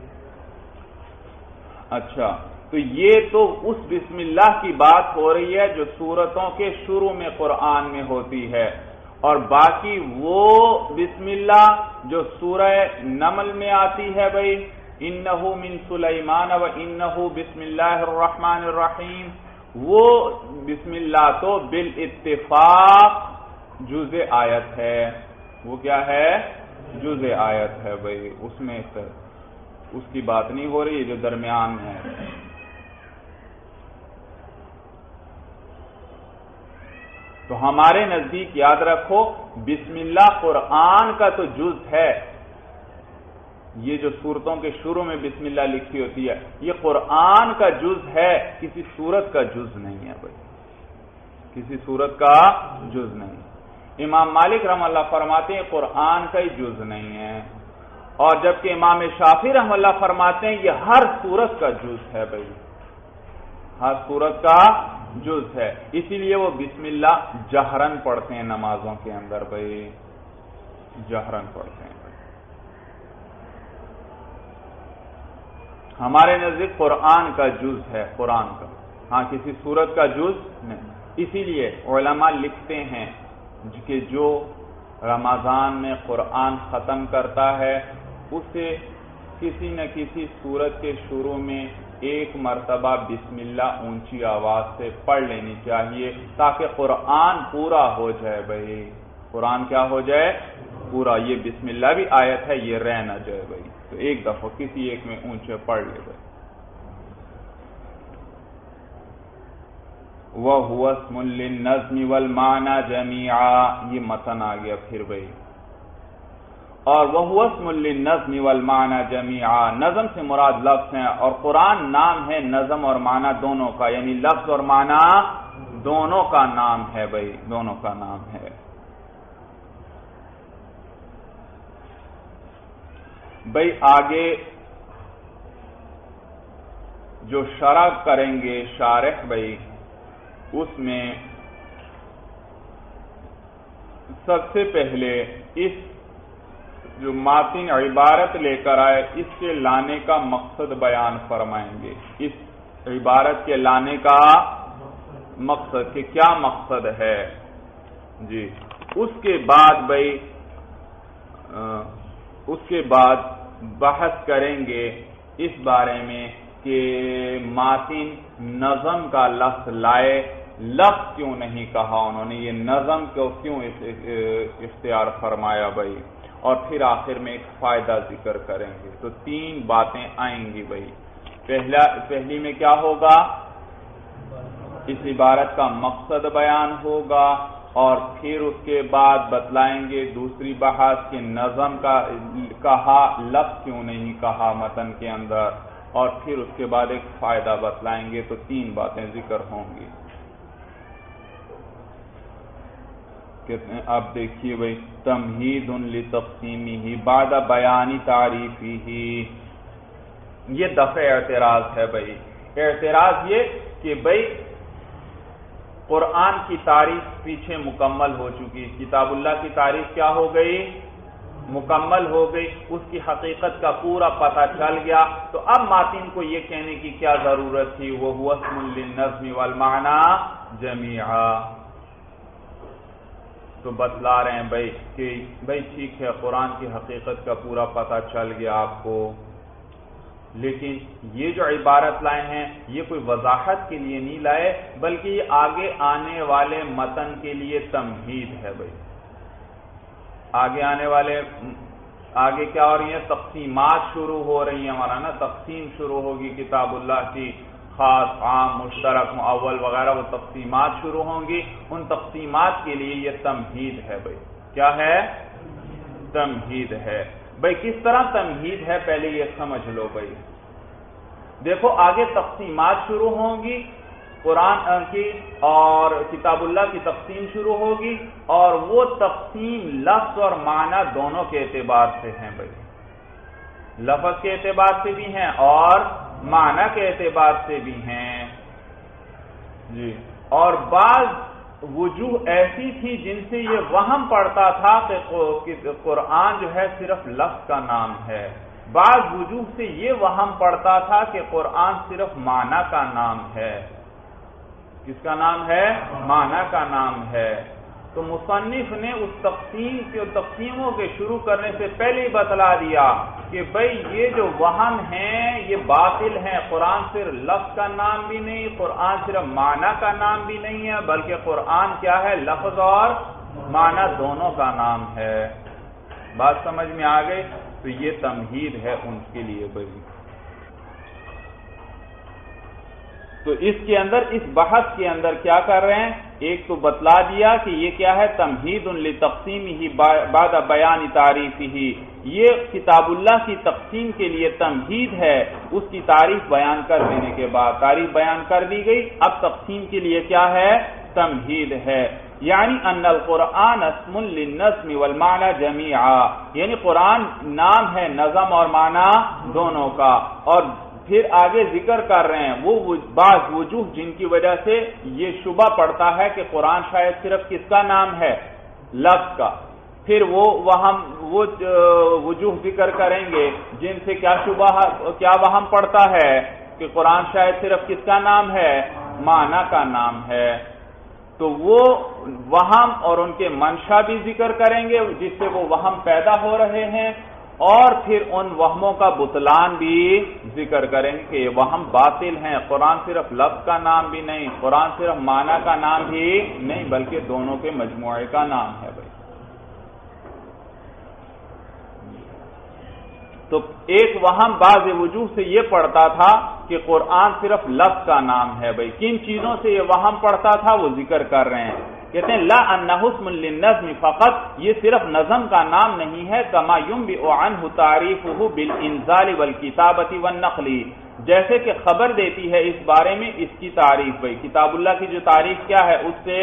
S1: اچھا، تو یہ تو اس بسم اللہ کی بات ہو رہی ہے جو سورتوں کے شروع میں قرآن میں ہوتی ہے، اور باقی وہ بسم اللہ جو سورہ نمل میں آتی ہے بھائی، انہ من سلیمان و انہ بسم اللہ الرحمن الرحیم، وہ بسم اللہ تو بالاتفاق جزء آیت ہے. وہ کیا ہے؟ جزء آیت ہے بھائی، اس میں اس کی بات نہیں ہو رہی جو درمیان میں ہے. تو ہمارے نزدیک یاد رکھو بسم اللہ قرآن کا تو جز ہے، یہ جو سورتوں کے شروع میں بسم اللہ لکھی ہوتی ہے یہ قرآن کا جز ہے، کسی سورت کا جز نہیں ہے بھائی، کسی سورت کا جز نہیں. امام مالک رحمہ اللہ فرماتے ہیں قرآن کا ہی جز نہیں ہے، اور جبکہ امام شافعی رحمہ اللہ فرماتے ہیں یہ ہر سورت کا جز ہے بھائی، ہر سورت کا جز ہے. اسی لیے وہ بسم اللہ جہرن پڑھتے ہیں نمازوں کے اندر بھائی، جہرن پڑھتے ہیں بھائی. ہمارے نزدیک قرآن کا جز ہے، قرآن کا، ہاں کسی سورت کا جز نہیں. اسی لیے علماء لکھتے ہیں کہ جو رمضان میں قرآن ختم کرتا ہے اسے کسی نہ کسی سورت کے شروع میں ایک مرتبہ بسم اللہ اونچی آواز سے پڑھ لینی چاہیے تاکہ قرآن پورا ہو جائے بھائی. قرآن کیا ہو جائے؟ پورا. یہ بسم اللہ بھی آیت ہے، یہ رہ نہ جائے بھائی، تو ایک دفعہ کسی ایک میں اونچے پڑھ لے بھائی. وَهُوَ اسْمٌ لِلنَّظْمِ وَالْمَعْنَى جَمِيعًا، یہ متن آ گیا پھر بھائی. اور وَهُوَ اسْمٌ لِلنَّظْمِ وَالْمَعْنَى جَمِيعًا، نظم سے مراد لفظ ہیں، اور قرآن نام ہے نظم اور معنی دونوں کا، یعنی لفظ اور معنی دونوں کا نام ہے بھائی، دونوں کا نام ہے. بھئی آگے جو شرح کریں گے شارح بھئی، اس میں سب سے پہلے اس جو ماتن عبارت لے کر آئے اس کے لانے کا مقصد بیان فرمائیں گے، اس عبارت کے لانے کا مقصد کہ کیا مقصد ہے جی۔ اس کے بعد بھئی اس کے بعد بحث کریں گے اس بارے میں کہ ماتن نظم کا لفظ لائے، لفظ کیوں نہیں کہا انہوں نے، یہ نظم کو کیوں اختیار فرمایا بھئی، اور پھر آخر میں ایک فائدہ ذکر کریں گے۔ تو 3 باتیں آئیں گی بھئی۔ پہلی میں کیا ہوگا، اس عبارت کا مقصد بیان ہوگا، اور پھر اس کے بعد بتلائیں گے دوسری بحث کہ نظم کا کہا، لفظ کیوں نہیں کہا متن کے اندر، اور پھر اس کے بعد ایک فائدہ بتلائیں گے۔ تو 3 باتیں ذکر ہوں گی۔ اب دیکھیے بھئی، تمہید لتقسیمہ بعد بیان تعریفہ، یہ دفع اعتراض ہے بھئی۔ اعتراض یہ کہ بھئی قرآن کی تعریف پیچھے مکمل ہو چکی، کتاب اللہ کی تعریف کیا ہو گئی، مکمل ہو گئی، اس کی حقیقت کا پورا پتہ چل گیا، تو اب ماتن کو یہ کہنے کی کیا ضرورت تھی، وَهُوَ اسْمٌ لِلنَّظْمِ وَالْمَعْنَى جَمِيعًا۔ تو بتلا رہے ہیں بھائی کہ بھائی ٹھیک ہے، قرآن کی حقیقت کا پورا پتہ چل گیا آپ کو، لیکن یہ جو عبارت لائے ہیں یہ کوئی وضاحت کے لیے نہیں لائے، بلکہ یہ آگے آنے والے متن کے لیے تمہید ہے بھائی۔ آگے آنے والے آگے کیا ہو رہی ہیں، تقسیمات شروع ہو رہی ہیں، ہمارا نا تقسیم شروع ہوگی کتاب اللہ کی، خاص، عام، مشترک، معول وغیرہ، وہ تقسیمات شروع ہوں گی، ان تقسیمات کے لیے یہ تمہید ہے بھائی۔ کیا ہے، تمہید ہے بھائی۔ کس طرح تمہید ہے پہلے یہ سمجھ لو بھائی۔ دیکھو آگے تقسیمات شروع ہوں گی قرآن کی، اور کتاب اللہ کی تقسیم شروع ہوگی، اور وہ تقسیم لفظ اور معنی دونوں کے اعتبار سے ہیں بھائی، لفظ کے اعتبار سے بھی ہیں اور معنی کے اعتبار سے بھی ہیں جی۔ اور بعض وجوہ ایسی تھی جن سے یہ وہم پڑتا تھا کہ قرآن جو ہے صرف لفظ کا نام ہے، بعض وجوہ سے یہ وہم پڑتا تھا کہ قرآن صرف معنی کا نام ہے۔ کس کا نام ہے، معنی کا نام ہے۔ تو مصنف نے اس تقسیموں کے شروع کرنے سے پہلے ہی بتلا دیا کہ بھئی یہ جو وہم ہیں یہ باطل ہیں، قرآن صرف لفظ کا نام بھی نہیں، قرآن صرف معنی کا نام بھی نہیں ہے، بلکہ قرآن کیا ہے، لفظ اور معنی دونوں کا نام ہے۔ بات سمجھ میں آ گئی؟ تو یہ تمہید ہے ان کے لیے بھئی۔ تو اس کے اندر، اس بحث کے اندر کیا کر رہے ہیں، ایک تو بتلا دیا کہ یہ کیا ہے، تمہید لتقسیمہ بعد بیان تعریفہ، یہ کتاب اللہ کی تقسیم کے لیے تمہید ہے، اس کی تعریف بیان کر دینے کے بعد، تعریف بیان کر دی گئی، اب تقسیم کے لیے کیا ہے، تمہید ہے۔ یعنی ان القرآن اسم للنظم والمعنى جميعا، یعنی قرآن نام ہے نظم اور معنی دونوں کا، اور پھر آگے ذکر کر رہے ہیں وہ بعض وجوہ جن کی وجہ سے یہ شبہ پڑتا ہے کہ قرآن شاید صرف کس کا نام ہے، لفظ کا، پھر وہ وجوہ ذکر کریں گے جن سے کیا وہم پڑتا ہے کہ قرآن شاید صرف کس کا نام ہے، معنی کا نام ہے۔ تو وہ وہم اور ان کے منشا بھی ذکر کریں گے جس سے وہ وہم پیدا ہو رہے ہیں، اور پھر ان وہموں کا بطلان بھی ذکر کریں گے کہ یہ وہم باطل ہیں، قرآن صرف لفظ کا نام بھی نہیں، قرآن صرف معنی کا نام بھی نہیں، بلکہ دونوں کے مجموعے کا نام ہے بھائی۔ تو ایک وہم بعض وجوہ سے یہ پڑتا تھا کہ قرآن صرف لفظ کا نام ہے بھائی۔ کن چیزوں سے یہ وہم پڑتا تھا وہ ذکر کر رہے ہیں، کہتے ہیں لا انہ اسم للنظم فقط، یہ صرف نظم کا نام نہیں ہے، کما ينبئ عنہ تعریفہ بالانزال والکتابۃ والنقل، جیسے کہ خبر دیتی ہے اس بارے میں اس کی تعریف بھائی، کتاب اللہ کی جو تعریف کیا ہے اس سے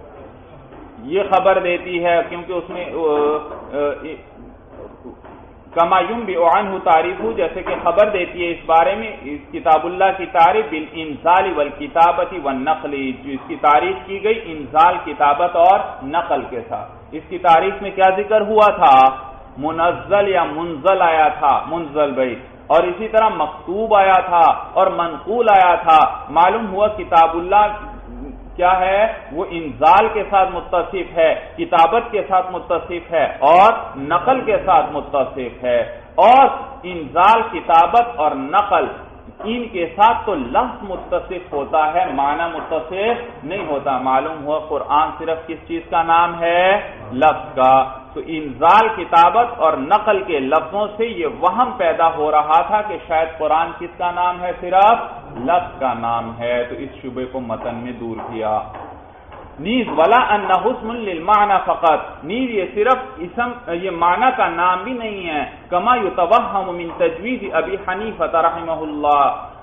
S1: یہ خبر دیتی ہے، کیونکہ اس میں کما ينبئ عنہ تعریف، جیسے کہ خبر دیتی ہے اس بارے میں اس کتاب اللہ کی تعریف بالانزال والکتابت والنقل، جو اس کی تعریف کی گئی انزال، کتابت اور نقل کے ساتھ۔ اس کی تعریف میں کیا ذکر ہوا تھا؟ منزل یا منزل آیا تھا، منزل بھائی، اور اسی طرح مکتوب آیا تھا اور منقول آیا تھا۔ معلوم ہوا کتاب اللہ کیا ہے؟ وہ انزال کے ساتھ متصف ہے، کتابت کے ساتھ متصف ہے اور نقل کے ساتھ متصف ہے، اور انزال، کتابت اور نقل ان کے ساتھ تو لفظ متصف ہوتا ہے، معنی متصف نہیں ہوتا۔ معلوم ہوا قرآن صرف کس چیز کا نام ہے؟ لفظ کا۔ تو انزال، کتابت اور نقل کے لفظوں سے یہ وہم پیدا ہو رہا تھا کہ شاید قرآن کس کا نام ہے؟ صرف لفظ کا نام ہے، تو اس شبے کو متن میں دور کیا۔ نیز ولا انہ اسم للمعنی فقط، نیز یہ صرف اسم، یہ معنی کا نام بھی نہیں ہے، کما یتوہم من تجویز ابی حنیفہ رحمہ اللہ،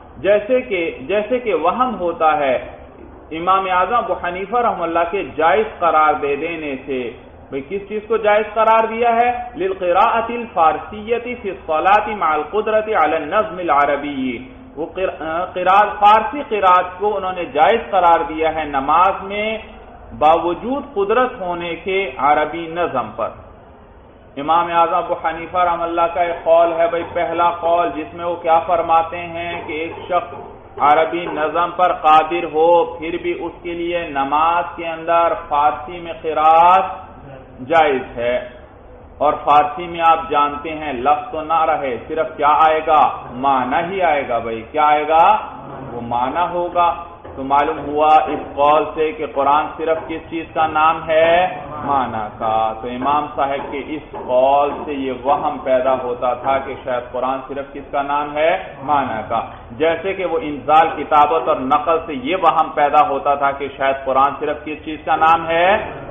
S1: جیسے کہ وہم ہوتا ہے امام اعظم ابو حنیفہ رحمہ اللہ کے جائز قرار دے دینے سے۔ بھئی کس چیز کو جائز قرار دیا ہے؟ للقراءۃ الفارسیۃ فی الصلاۃ مع القدرۃ علی النظم العربی، وہ فارسی قراءت کو انہوں نے جائز قرار دیا ہے نماز میں باوجود قدرت ہونے کے عربی نظم پر۔ امام اعظم ابو حنیفہ رحمہ اللہ کا ایک قول ہے بھئی، پہلا قول جس میں وہ کیا فرماتے ہیں کہ ایک شخص عربی نظم پر قادر ہو پھر بھی اس کے لیے نماز کے اندر فارسی میں قراءت جائز ہے، اور فارسی میں آپ جانتے ہیں لفظ تو نہ رہے، صرف کیا آئے گا؟ معنی ہی آئے گا بھئی، کیا آئے گا؟ وہ معنی ہوگا۔ تو معلوم ہوا اس قول سے کہ قرآن صرف کس چیز کا نام ہے؟ معنی کا۔ تو امام صاحب کے اس قول سے یہ وہم پیدا ہوتا تھا کہ شاید قرآن صرف کس کا نام ہے؟ معنی کا، جیسے کہ وہ انزال، کتابت اور نقل سے یہ وہم پیدا ہوتا تھا کہ شاید قرآن صرف کس چیز کا نام ہے؟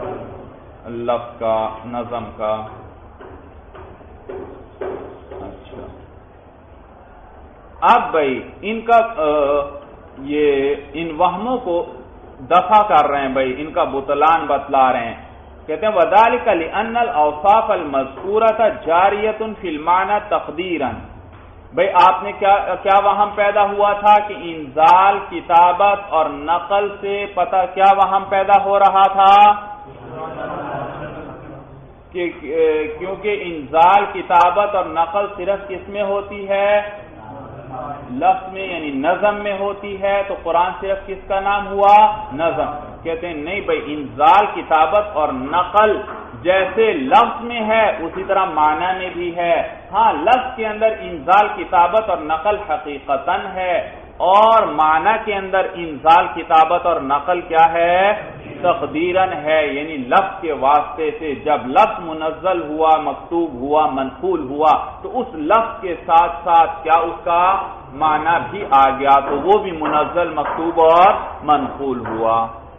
S1: لفظ کا، نظم کا۔ اچھا، اب بھائی ان کا ان وہموں کو دفع کر رہے ہیں بھائی، ان کا بطلان بتلا رہے ہیں۔ کہتے ہیں وَذَلِكَ لِأَنَّ الْأَوْصَافَ الْمَذْكُورَةَ جَارِيَةٌ فِي الْمَعْنَى تَقْدِيرًا، بھائی آپ نے کیا وہم پیدا ہوا تھا کہ انزال، کتابت اور نقل سے پتہ کیا وہم پیدا ہو رہا تھا کہ کیونکہ انزال، کتابت اور نقل صرف کس میں ہوتی ہے؟ لفظ میں، یعنی نظم میں ہوتی ہے، تو قرآن صرف کس کا نام ہوا؟ نظم۔ کہتے ہیں نہیں بھائی، انزال، کتابت اور نقل جیسے لفظ میں ہے اسی طرح معنی میں بھی ہے۔ ہاں، لفظ کے اندر انزال، کتابت اور نقل حقیقتاً ہے، اور معنی کے اندر انزال، کتابت اور نقل کیا ہے؟ تقدیراً ہے، یعنی لفظ کے واسطے سے جب لفظ منزل ہوا، مکتوب ہوا، منقول ہوا، تو اس لفظ کے ساتھ ساتھ کیا اس کا معنی بھی آ گیا، تو وہ بھی منزل، مکتوب اور منقول ہوا۔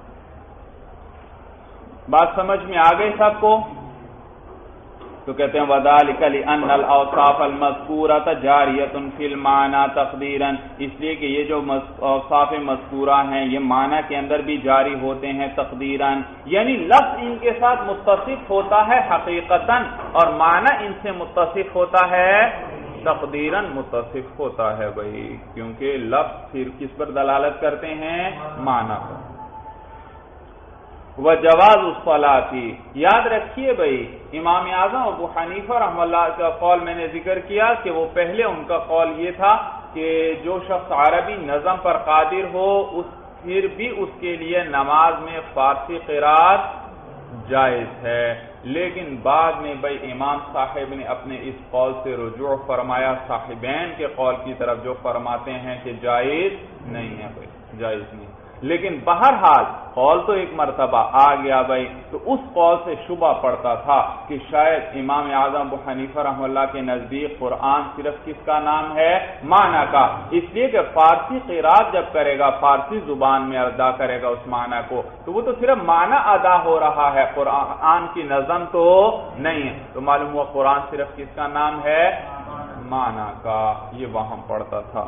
S1: بات سمجھ میں آ گئی سب کو؟ تو کہتے ہیں وَذَلِكَ لِأَنَّ الْأَوْصَافَ الْمَذْكُورَةَ جَارِيَةٌ فِي الْمَعْنَى تَقْدِيرًا، اس لیے کہ یہ جو اوصاف مذکورہ ہیں یہ معنی کے اندر بھی جاری ہوتے ہیں تقدیراً، یعنی لفظ ان کے ساتھ متصف ہوتا ہے حقیقتاً، اور معنی ان سے متصف ہوتا ہے تقدیراً متصف ہوتا ہے بھائی، کیونکہ لفظ پھر کس پر دلالت کرتے ہیں؟ معنی پر۔ وجواز الصلاۃ، یاد رکھیے بھائی امام اعظم ابو حنیفہ رحمہ اللہ کا قول میں نے ذکر کیا کہ وہ پہلے ان کا قول یہ تھا کہ جو شخص عربی نظم پر قادر ہو پھر بھی اس کے لیے نماز میں فارسی قرات جائز ہے، لیکن بعد میں بھائی امام صاحب نے اپنے اس قول سے رجوع فرمایا صاحبین کے قول کی طرف جو فرماتے ہیں کہ جائز نہیں ہے بھائی، جائز نہیں، لیکن بہرحال قول تو ایک مرتبہ آ گیا بھائی، تو اس قول سے شبہ پڑتا تھا کہ شاید امام اعظم ابو حنیفہ رحمہ اللہ کے نزدیک قرآن صرف کس کا نام ہے؟ معنی کا، اس لیے کہ فارسی قرات جب کرے گا، فارسی زبان میں ادا کرے گا اس معنی کو، تو وہ تو صرف معنی ادا ہو رہا ہے، قرآن کی نظم تو نہیں ہے، تو معلوم ہوا قرآن صرف کس کا نام ہے؟ معنی کا، یہ وہم پڑتا تھا۔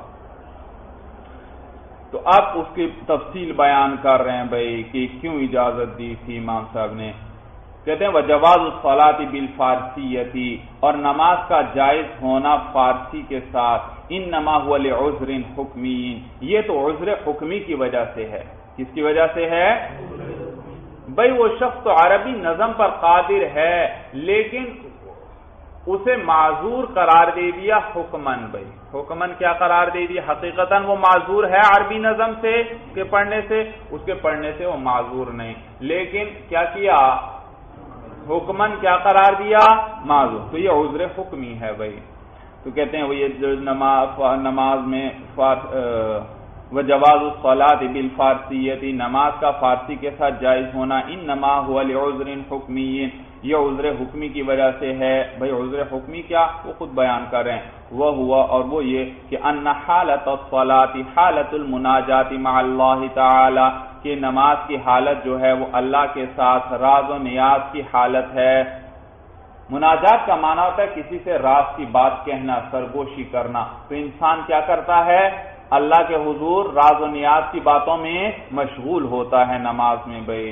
S1: تو اب اس کی تفصیل بیان کر رہے ہیں بھائی کہ کیوں اجازت دی تھی امام صاحب نے۔ کہتے ہیں وجواز الصلاۃ بالفارسیۃ، اور نماز کا جائز ہونا فارسی کے ساتھ، انما هو لعذر حکمی، یہ تو عذر حکمی کی وجہ سے ہے۔ کس کی وجہ سے ہے؟ بھئی وہ شخص تو عربی نظم پر قادر ہے لیکن اسے معذور قرار دے دیا حکمن۔ بھئی حکمن کیا قرار دے دیا؟ حقیقتاً وہ معذور ہے عربی نظم سے کے پڑھنے سے، اس کے پڑھنے سے وہ معذور نہیں، لیکن کیا کیا؟ حکمن کیا قرار دیا؟ معذور۔ تو یہ عذر حکمی ہے بھئی۔ تو کہتے ہیں وہ یہ جو نماز میں وجواز الصلاۃ بالفارسیۃ، نماز کا فارسی کے ساتھ جائز ہونا، انما هو لعذر حکمی، یہ عذر حکمی کی وجہ سے ہے۔ بھئی عذر حکمی کیا؟ وہ خود بیان کر رہے ہیں، وہ ہوا اور وہ یہ کہ ان حالت الصلاۃ حالت المناجات مع اللہ تعالی، کہ نماز کی حالت جو ہے وہ اللہ کے ساتھ راز و نیاز کی حالت ہے۔ مناجات کا معنی ہوتا ہے کسی سے راز کی بات کہنا، سرگوشی کرنا۔ تو انسان کیا کرتا ہے؟ اللہ کے حضور راز و نیاز کی باتوں میں مشغول ہوتا ہے نماز میں بھئی۔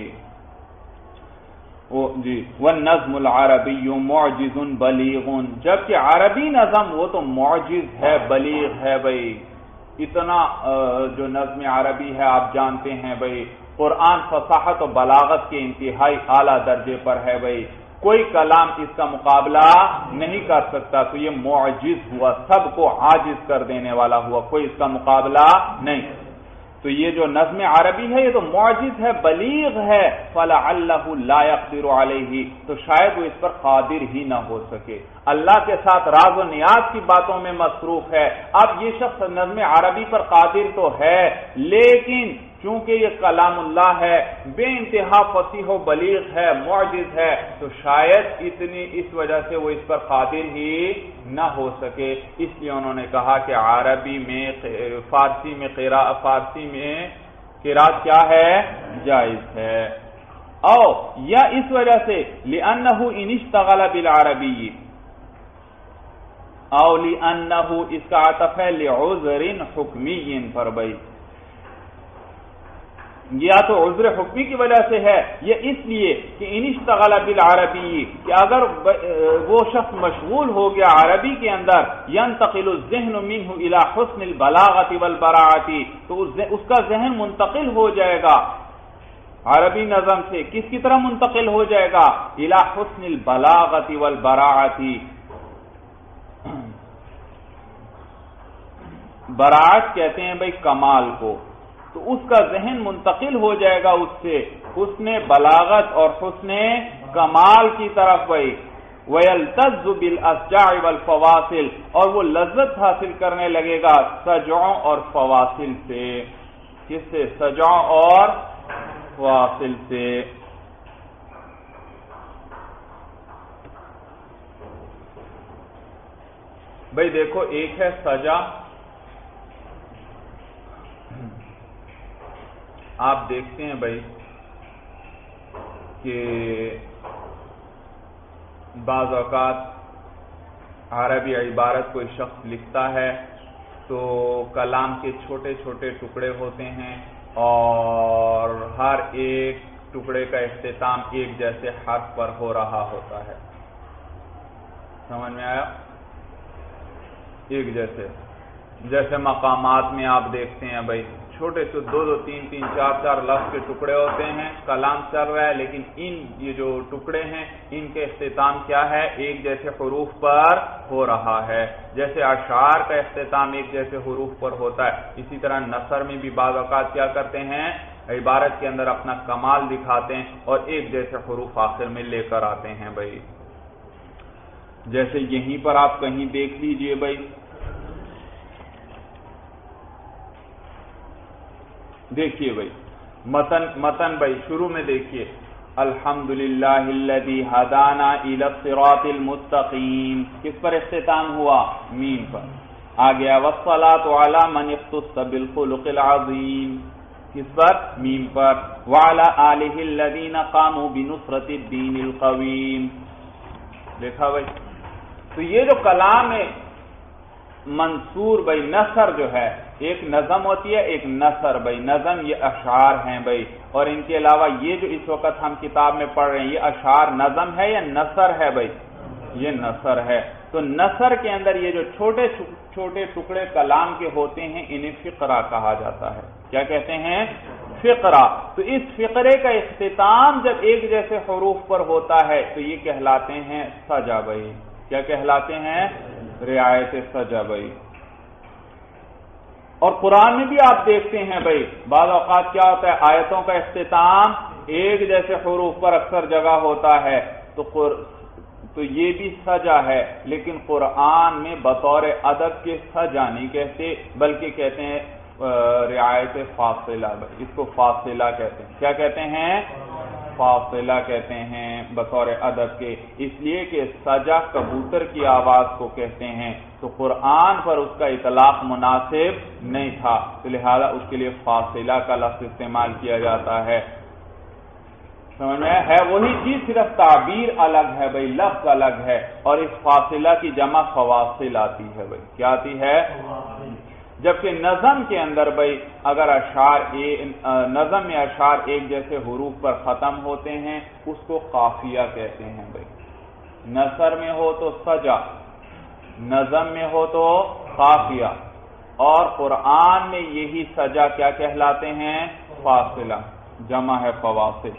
S1: جی والنظم العربی معجز بلیغ، جبکہ عربی نظم وہ تو معجز ہے، بلیغ ہے بھئی۔ اتنا جو نظم عربی ہے آپ جانتے ہیں بھئی، قرآن فصاحت و بلاغت کے انتہائی اعلیٰ درجے پر ہے بھئی، کوئی کلام اس کا مقابلہ نہیں کر سکتا، تو یہ معجز ہوا، سب کو عاجز کر دینے والا ہوا، کوئی اس کا مقابلہ نہیں۔ تو یہ جو نظم عربی ہے یہ تو معجز ہے، بلیغ ہے، فَلَعَلَّهُ لَا يَقْدِرُ عَلَيْهِ، تو شاید وہ اس پر قادر ہی نہ ہو سکے۔ اللہ کے ساتھ راز و نیاز کی باتوں میں مصروف ہے، اب یہ شخص نظم عربی پر قادر تو ہے لیکن چونکہ یہ کلام اللہ ہے، بے انتہا فصیح و بلیغ ہے، معجز ہے، تو شاید اس وجہ سے وہ اس پر قادر ہی نہ ہو سکے، اس لیے انہوں نے کہا کہ عربی میں فارسی میں قراءت کیا ہے؟ جائز ہے۔ او یا اس وجہ سے لأنه ان اشتغل بالعربی، او لأنه اس کا عطف ہے لعذر حکمی پر بھئی، یا تو عذر حکمی کی وجہ سے ہے، یہ اس لیے کہ ان اشتغل بالعربی، کہ اگر وہ شخص مشغول ہو گیا عربی کے اندر، ينتقل الذهن منه الى حسن البلاغة والبراعة، تو اس کا ذہن منتقل ہو جائے گا عربی نظم سے، کس کی طرح منتقل ہو جائے گا؟ الى حسن البلاغة والبراعة، براعت کہتے ہیں بھئی کمال کو، تو اس کا ذہن منتقل ہو جائے گا اس سے حسن بلاغت اور حسن کمال کی طرف بھئی، وَيَلْتَزُّ بِالْأَسْجَاعِ وَالْفَوَاصِلِ، اور وہ لذت حاصل کرنے لگے گا سجعوں اور فواصل سے۔ کس سے؟ سجعوں اور فواصل سے۔ بھئی دیکھو ایک ہے سجع، آپ دیکھتے ہیں بھائی کہ بعض اوقات عربی عبارت کوئی شخص لکھتا ہے تو کلام کے چھوٹے چھوٹے ٹکڑے ہوتے ہیں اور ہر ایک ٹکڑے کا اختتام ایک جیسے حرف پر ہو رہا ہوتا ہے، سمجھ میں آیا؟ ایک جیسے مقامات میں آپ دیکھتے ہیں بھائی چھوٹے سے دو تین چار لفظ کے ٹکڑے ہوتے ہیں، کلام چل رہا ہے لیکن یہ جو ٹکڑے ہیں ان کے اختتام کیا ہے؟ ایک جیسے حروف پر ہو رہا ہے، جیسے اشعار کا اختتام ایک جیسے حروف پر ہوتا ہے، اسی طرح نثر میں بھی بعض اوقات کیا کرتے ہیں؟ عبارت کے اندر اپنا کمال دکھاتے ہیں اور ایک جیسے حروف آخر میں لے کر آتے ہیں بھائی۔ جیسے یہیں پر آپ کہیں دیکھ لیجئے بھائی، دیکھیے بھائی متن بھائی شروع میں دیکھیے، الحمدللہ الذی ہدانا الی الصراط المستقیم، کس پر اختتام ہوا؟ میم پر۔ آگیا والصلاۃ علی من اختص بالخلق العظیم، کس پر؟ میم پر۔ وعلی آلہ الذین قاموا بنصرۃ الدین القویم، دیکھا بھائی؟ تو یہ جو کلام ہے منصور بھائی نثر جو ہے، ایک نظم ہوتی ہے ایک نثر بھائی، نظم یہ اشعار ہیں بھائی، اور ان کے علاوہ یہ جو اس وقت ہم کتاب میں پڑھ رہے ہیں یہ اشعار نظم ہے یا نثر ہے بھائی؟ یہ نثر ہے۔ تو نثر کے اندر یہ جو چھوٹے چھوٹے ٹکڑے کلام کے ہوتے ہیں انہیں فقرہ کہا جاتا ہے۔ کیا کہتے ہیں؟ فقرہ۔ تو اس فقرے کا اختتام جب ایک جیسے حروف پر ہوتا ہے تو یہ کہلاتے ہیں سجا بھائی۔ کیا کہلاتے ہیں؟ رعایت سجا بھائی۔ اور قرآن میں بھی آپ دیکھتے ہیں بھائی بعض اوقات کیا ہوتا ہے، آیتوں کا اختتام ایک جیسے حروف پر اکثر جگہ ہوتا ہے، تو یہ بھی سجا ہے، لیکن قرآن میں بطور ادب کے سجا نہیں کہتے بلکہ کہتے ہیں رعایت فاصلہ بھائی، اس کو فاصلہ کہتے ہیں۔ کیا کہتے ہیں؟ فاصلہ کہتے ہیں بطور ادب کے، اس لیے کہ سجا کبوتر کی آواز کو کہتے ہیں، تو قرآن پر اس کا اطلاق مناسب نہیں تھا، تو لہذا اس کے لیے فاصلہ کا لفظ استعمال کیا جاتا ہے۔ سمجھ میں ہے؟ وہی چیز صرف تعبیر الگ ہے بھائی، لفظ الگ ہے، اور اس فاصلہ کی جمع فواصل آتی ہے بھائی۔ کیا آتی ہے؟ جبکہ نظم کے اندر بھائی اگر نظم میں اشعار ایک جیسے حروف پر ختم ہوتے ہیں اس کو قافیہ کہتے ہیں بھائی۔ نثر میں ہو تو سجا، نظم میں ہو تو قافیہ، اور قرآن میں یہی سجا کیا کہلاتے ہیں؟ فاصلہ، جمع ہے فواصل۔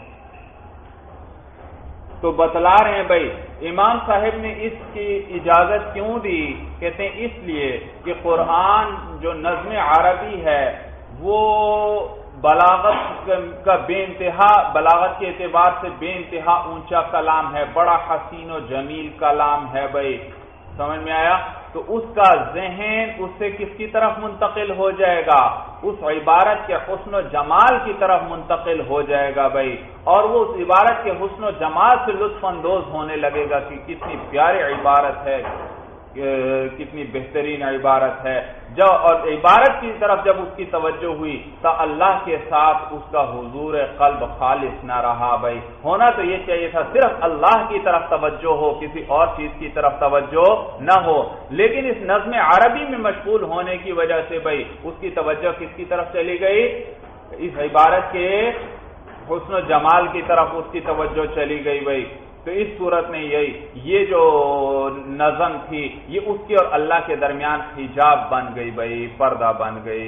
S1: تو بتلا رہے ہیں بھائی امام صاحب نے اس کی اجازت کیوں دی؟ کہتے ہیں اس لیے کہ قرآن جو نظم عربی ہے وہ بلاغت کا بے انتہا، بلاغت کے اعتبار سے بے انتہا اونچا کلام ہے، بڑا حسین و جمیل کلام ہے بھائی۔ سمجھ میں آیا؟ تو اس کا ذہن اس سے کس کی طرف منتقل ہو جائے گا؟ اس عبارت کے حسن و جمال کی طرف منتقل ہو جائے گا بھائی، اور وہ اس عبارت کے حسن و جمال سے لطف اندوز ہونے لگے گا کہ کتنی پیاری عبارت ہے، کتنی بہترین عبارت ہے۔ اور عبارت کی طرف جب اس کی توجہ ہوئی تو اللہ کے ساتھ اس کا حضور قلب خالص نہ رہا بھائی۔ ہونا تو یہ چاہیے تھا صرف اللہ کی طرف توجہ ہو، کسی اور چیز کی طرف توجہ نہ ہو، لیکن اس نظم عربی میں مشغول ہونے کی وجہ سے بھائی اس کی توجہ کس کی طرف چلی گئی؟ اس عبارت کے حسن و جمال کی طرف اس کی توجہ چلی گئی بھائی۔ تو اس صورت میں یہ جو نظم تھی یہ اس کے اور اللہ کے درمیان حجاب بن گئی بھائی، پردہ بن گئی۔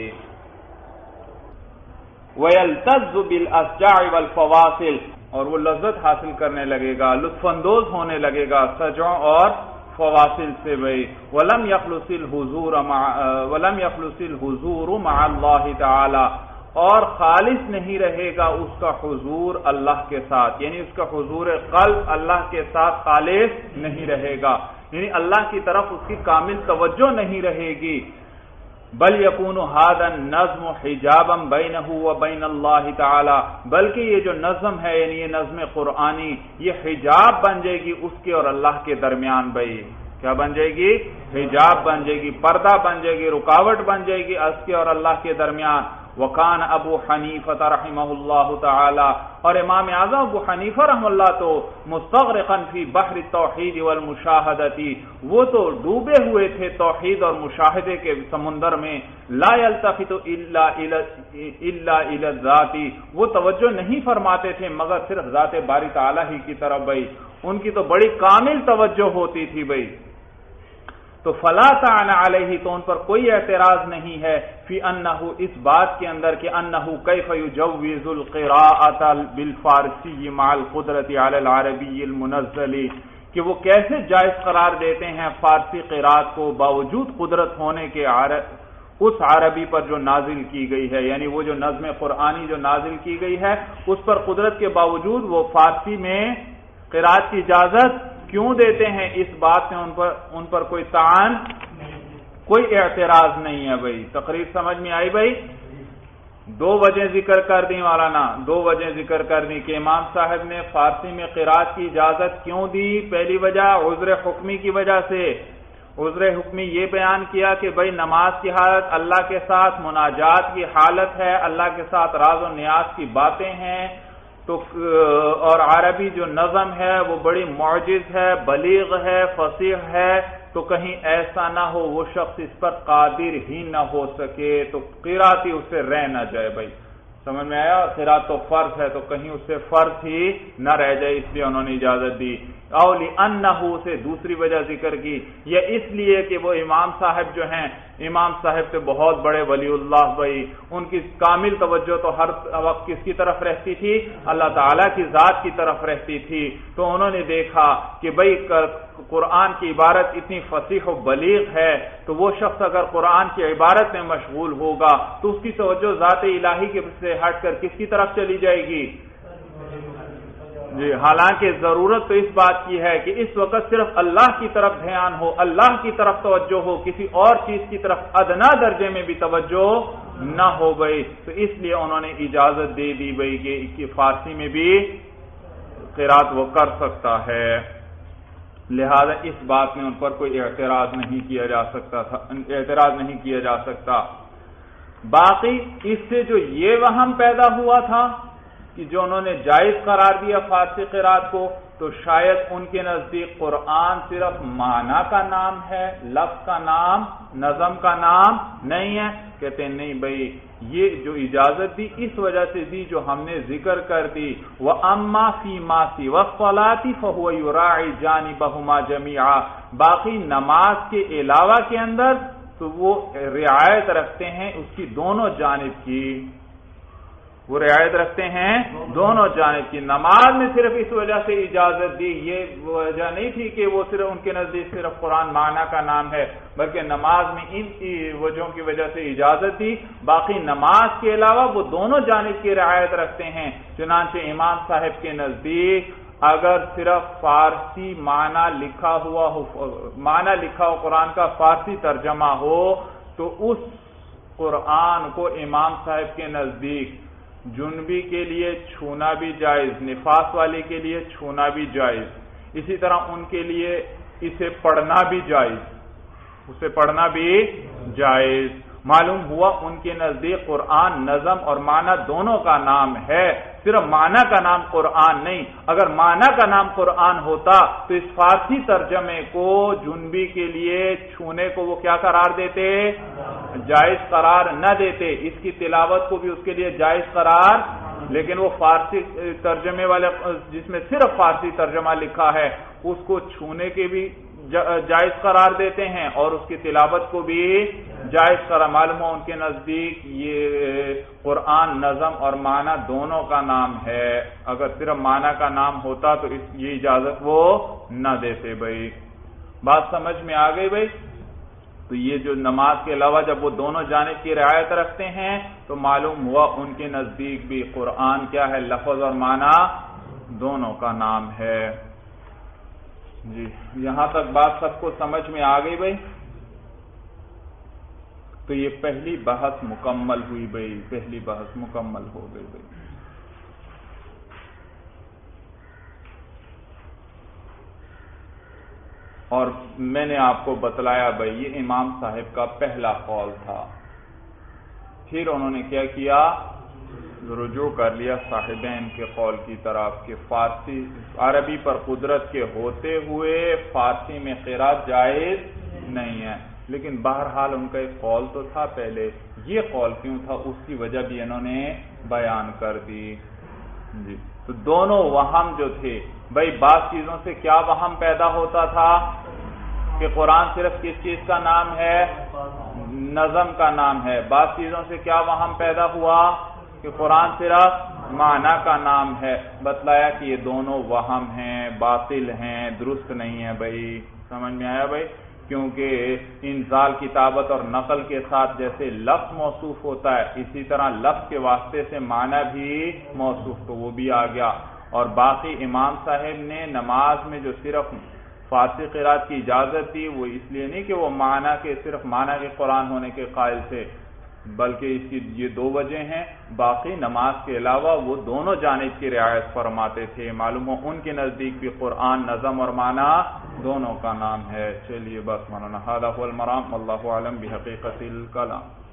S1: وَيَلْتَزُّ بِالْأَسْجَاعِ وَالْفَوَاصِلِ، اور وہ لذت حاصل کرنے لگے گا، لطف اندوز ہونے لگے گا سجوں اور فواصل سے بھائی۔ وَلَمْ يَخْلُصِ الْحُضُورُ مَعَ اللَّهِ تَعَالَى، اور خالص نہیں رہے گا اس کا حضور اللہ کے ساتھ، یعنی اس کا حضور قلب اللہ کے ساتھ خالص نہیں رہے گا، یعنی اللہ کی طرف اس کی کامل توجہ نہیں رہے گی۔ بل یکون ھذا النظم حجابا بینہ وبین اللہ تعالی، بلکہ یہ جو نظم ہے یعنی یہ نظم قرآنی یہ حجاب بن جائے گی اس کے اور اللہ کے درمیان بھائی۔ کیا بن جائے گی؟ حجاب بن جائے گی، پردہ بن جائے گی، رکاوٹ بن جائے گی اس کے اور اللہ کے درمیان۔ وکان ابو حنیفہ رحمہ اللہ تعالی، اور امام اعظم ابو حنیفہ رحمہ اللہ تو مستغرقا فی بحر التوحید والمشاہدۃ، وہ تو ڈوبے ہوئے تھے توحید اور مشاہدے کے سمندر میں۔ لا یلتفت الا الی الذات، وہ توجہ نہیں فرماتے تھے مگر صرف ذات باری تعالی ہی کی طرف بھائی، ان کی تو بڑی کامل توجہ ہوتی تھی بھائی۔ تو فلا تعن علیہ، تو ان پر کوئی اعتراض نہیں ہے، فی انہ، اس بات کے اندر کہ انہ کیف یجوز القراءۃ بالفارسی مع القدرۃ علی العربی المنزل، کہ وہ کیسے جائز قرار دیتے ہیں فارسی قراءت کو باوجود قدرت ہونے کے اس عربی پر جو نازل کی گئی ہے، یعنی وہ جو نظم قرآنی جو نازل کی گئی ہے اس پر قدرت کے باوجود وہ فارسی میں قراءت کی اجازت کیوں دیتے ہیں؟ اس بات میں ان پر کوئی تعان، کوئی اعتراض نہیں ہے بھائی۔ تقریر سمجھ میں آئی بھائی؟ دو وجہ ذکر کر دی مولانا، دو وجہ ذکر کر دی کہ امام صاحب نے فارسی میں قراءت کی اجازت کیوں دی۔ پہلی وجہ عذر حکمی کی وجہ سے، عذر حکمی یہ بیان کیا کہ بھائی نماز کی حالت اللہ کے ساتھ مناجات کی حالت ہے، اللہ کے ساتھ راز و نیاز کی باتیں ہیں، تو اور عربی جو نظم ہے وہ بڑی معجز ہے، بلیغ ہے، فصیح ہے، تو کہیں ایسا نہ ہو وہ شخص اس پر قادر ہی نہ ہو سکے تو قرات ہی اس سے رہ نہ جائے۔ بھائی سمجھ میں آیا؟ قرات تو فرض ہے تو کہیں اس سے فرض ہی نہ رہ جائے، اس لیے انہوں نے اجازت دی۔ او لِأَنَّهُ سے دوسری وجہ ذکر کی، یہ اس لیے کہ وہ امام صاحب جو ہیں، امام صاحب سے بہت بڑے ولی اللہ بھائی، ان کی کامل توجہ تو ہر وقت کس کی طرف رہتی تھی؟ اللہ تعالیٰ کی ذات کی طرف رہتی تھی۔ تو انہوں نے دیکھا کہ بھائی قرآن کی عبارت اتنی فصیح و بلیغ ہے تو وہ شخص اگر قرآن کی عبارت میں مشغول ہوگا تو اس کی توجہ ذات الہی کے سے ہٹ کر کس کی طرف چلی جائے گی؟ جی، حالانکہ ضرورت تو اس بات کی ہے کہ اس وقت صرف اللہ کی طرف دھیان ہو، اللہ کی طرف توجہ ہو، کسی اور چیز کی طرف ادنا درجے میں بھی توجہ نہ ہو بھائی۔ تو اس لیے انہوں نے اجازت دے دی بھائی کہ فارسی میں بھی قرات وہ کر سکتا ہے، لہذا اس بات میں ان پر کوئی اعتراض نہیں کیا جا سکتا۔ باقی اس سے جو یہ وہم پیدا ہوا تھا کہ جو انہوں نے جائز قرار دیا فارسی قرات کو، تو شاید ان کے نزدیک قرآن صرف معنی کا نام ہے، لفظ کا نام، نظم کا نام نہیں ہے۔ کہتے ہیں نہیں بھائی، یہ جو اجازت دی اس وجہ سے دی جو ہم نے ذکر کر دی، وَأَمَّا فِي مَا سِوَى الصَّلَاةِ فَهُوَ يُرَاعِي جَانِبَهُمَا جَمِيعًا، باقی نماز کے علاوہ کے اندر تو وہ رعایت رکھتے ہیں اس کی دونوں جانب کی، وہ رعایت رکھتے ہیں دونوں جانب کی۔ نماز میں صرف اس وجہ سے اجازت دی، یہ وجہ نہیں تھی کہ وہ صرف ان کے نزدیک صرف قرآن معنی کا نام ہے، بلکہ نماز میں ان وجہوں کی وجہ سے اجازت دی، باقی نماز کے علاوہ وہ دونوں جانب کی رعایت رکھتے ہیں۔ چنانچہ امام صاحب کے نزدیک اگر صرف فارسی معنی لکھا ہوا قرآن کا فارسی ترجمہ ہو تو اس قرآن کو امام صاحب کے نزدیک جنبی کے لیے چھونا بھی جائز، نفاس والے کے لیے چھونا بھی جائز، اسی طرح ان کے لیے اسے پڑھنا بھی جائز، اسے پڑھنا بھی جائز۔ معلوم ہوا ان کے نزدیک قرآن نظم اور معنی دونوں کا نام ہے، صرف معنی کا نام قرآن نہیں۔ اگر معنی کا نام قرآن ہوتا تو اس فارسی ترجمے کو جنبی کے لیے چھونے کو وہ کیا قرار دیتے؟ جائز قرار نہ دیتے، اس کی تلاوت کو بھی اس کے لیے جائز قرار، لیکن وہ فارسی ترجمے والے جس میں صرف فارسی ترجمہ لکھا ہے اس کو چھونے کے بھی جائز قرار دیتے ہیں اور اس کی تلاوت کو بھی جائز قرار۔ معلوم ہو ان کے نزدیک یہ قرآن نظم اور معنی دونوں کا نام ہے، اگر صرف معنی کا نام ہوتا تو یہ اجازت وہ نہ دیتے بھائی۔ بات سمجھ میں آ گئی بھائی؟ تو یہ جو نماز کے علاوہ جب وہ دونوں جانب کی رعایت رکھتے ہیں تو معلوم ہوا ان کے نزدیک بھی قرآن کیا ہے؟ لفظ اور معنی دونوں کا نام ہے۔ جی، یہاں تک بات سب کو سمجھ میں آ گئی بھائی؟ تو یہ پہلی بحث مکمل ہوئی بھائی، پہلی بحث مکمل ہو گئی بھائی۔ اور میں نے آپ کو بتلایا بھائی یہ امام صاحب کا پہلا قول تھا، پھر انہوں نے کیا کیا؟ رجوع کر لیا صاحبین کے قول کی طرف کہ فارسی عربی پر قدرت کے ہوتے ہوئے فارسی میں قرات جائز نہیں ہے، لیکن بہرحال ان کا ایک قول تو تھا پہلے، یہ قول کیوں تھا اس کی وجہ بھی انہوں نے بیان کر دی۔ جی، تو دونوں وہم جو تھے بھائی، بعض چیزوں سے کیا وہم پیدا ہوتا تھا کہ قرآن صرف کس چیز کا نام ہے؟ نظم کا نام ہے۔ بعض چیزوں سے کیا وہم پیدا ہوا کہ قرآن صرف معنی کا نام ہے۔ بتلایا کہ یہ دونوں وہم ہیں، باطل ہیں، درست نہیں ہے بھائی۔ سمجھ میں آیا بھائی؟ کیونکہ انزال کتابت اور نقل کے ساتھ جیسے لفظ موصوف ہوتا ہے اسی طرح لفظ کے واسطے سے معنی بھی موصوف، تو وہ بھی آ گیا۔ اور باقی امام صاحب نے نماز میں جو صرف فارسی قرات کی اجازت دی وہ اس لیے نہیں کہ وہ معنی کے صرف معنی کے قرآن ہونے کے قائل تھے، بلکہ اس کی یہ دو وجہ ہیں، باقی نماز کے علاوہ وہ دونوں جانب کی رعایت فرماتے تھے۔ معلوم ہو ان کے نزدیک بھی قرآن نظم اور معنی دونوں کا نام ہے۔ چلیے بس مولانا، ھذا ھو المرام، واللہ اعلم بحقیقت الکلام۔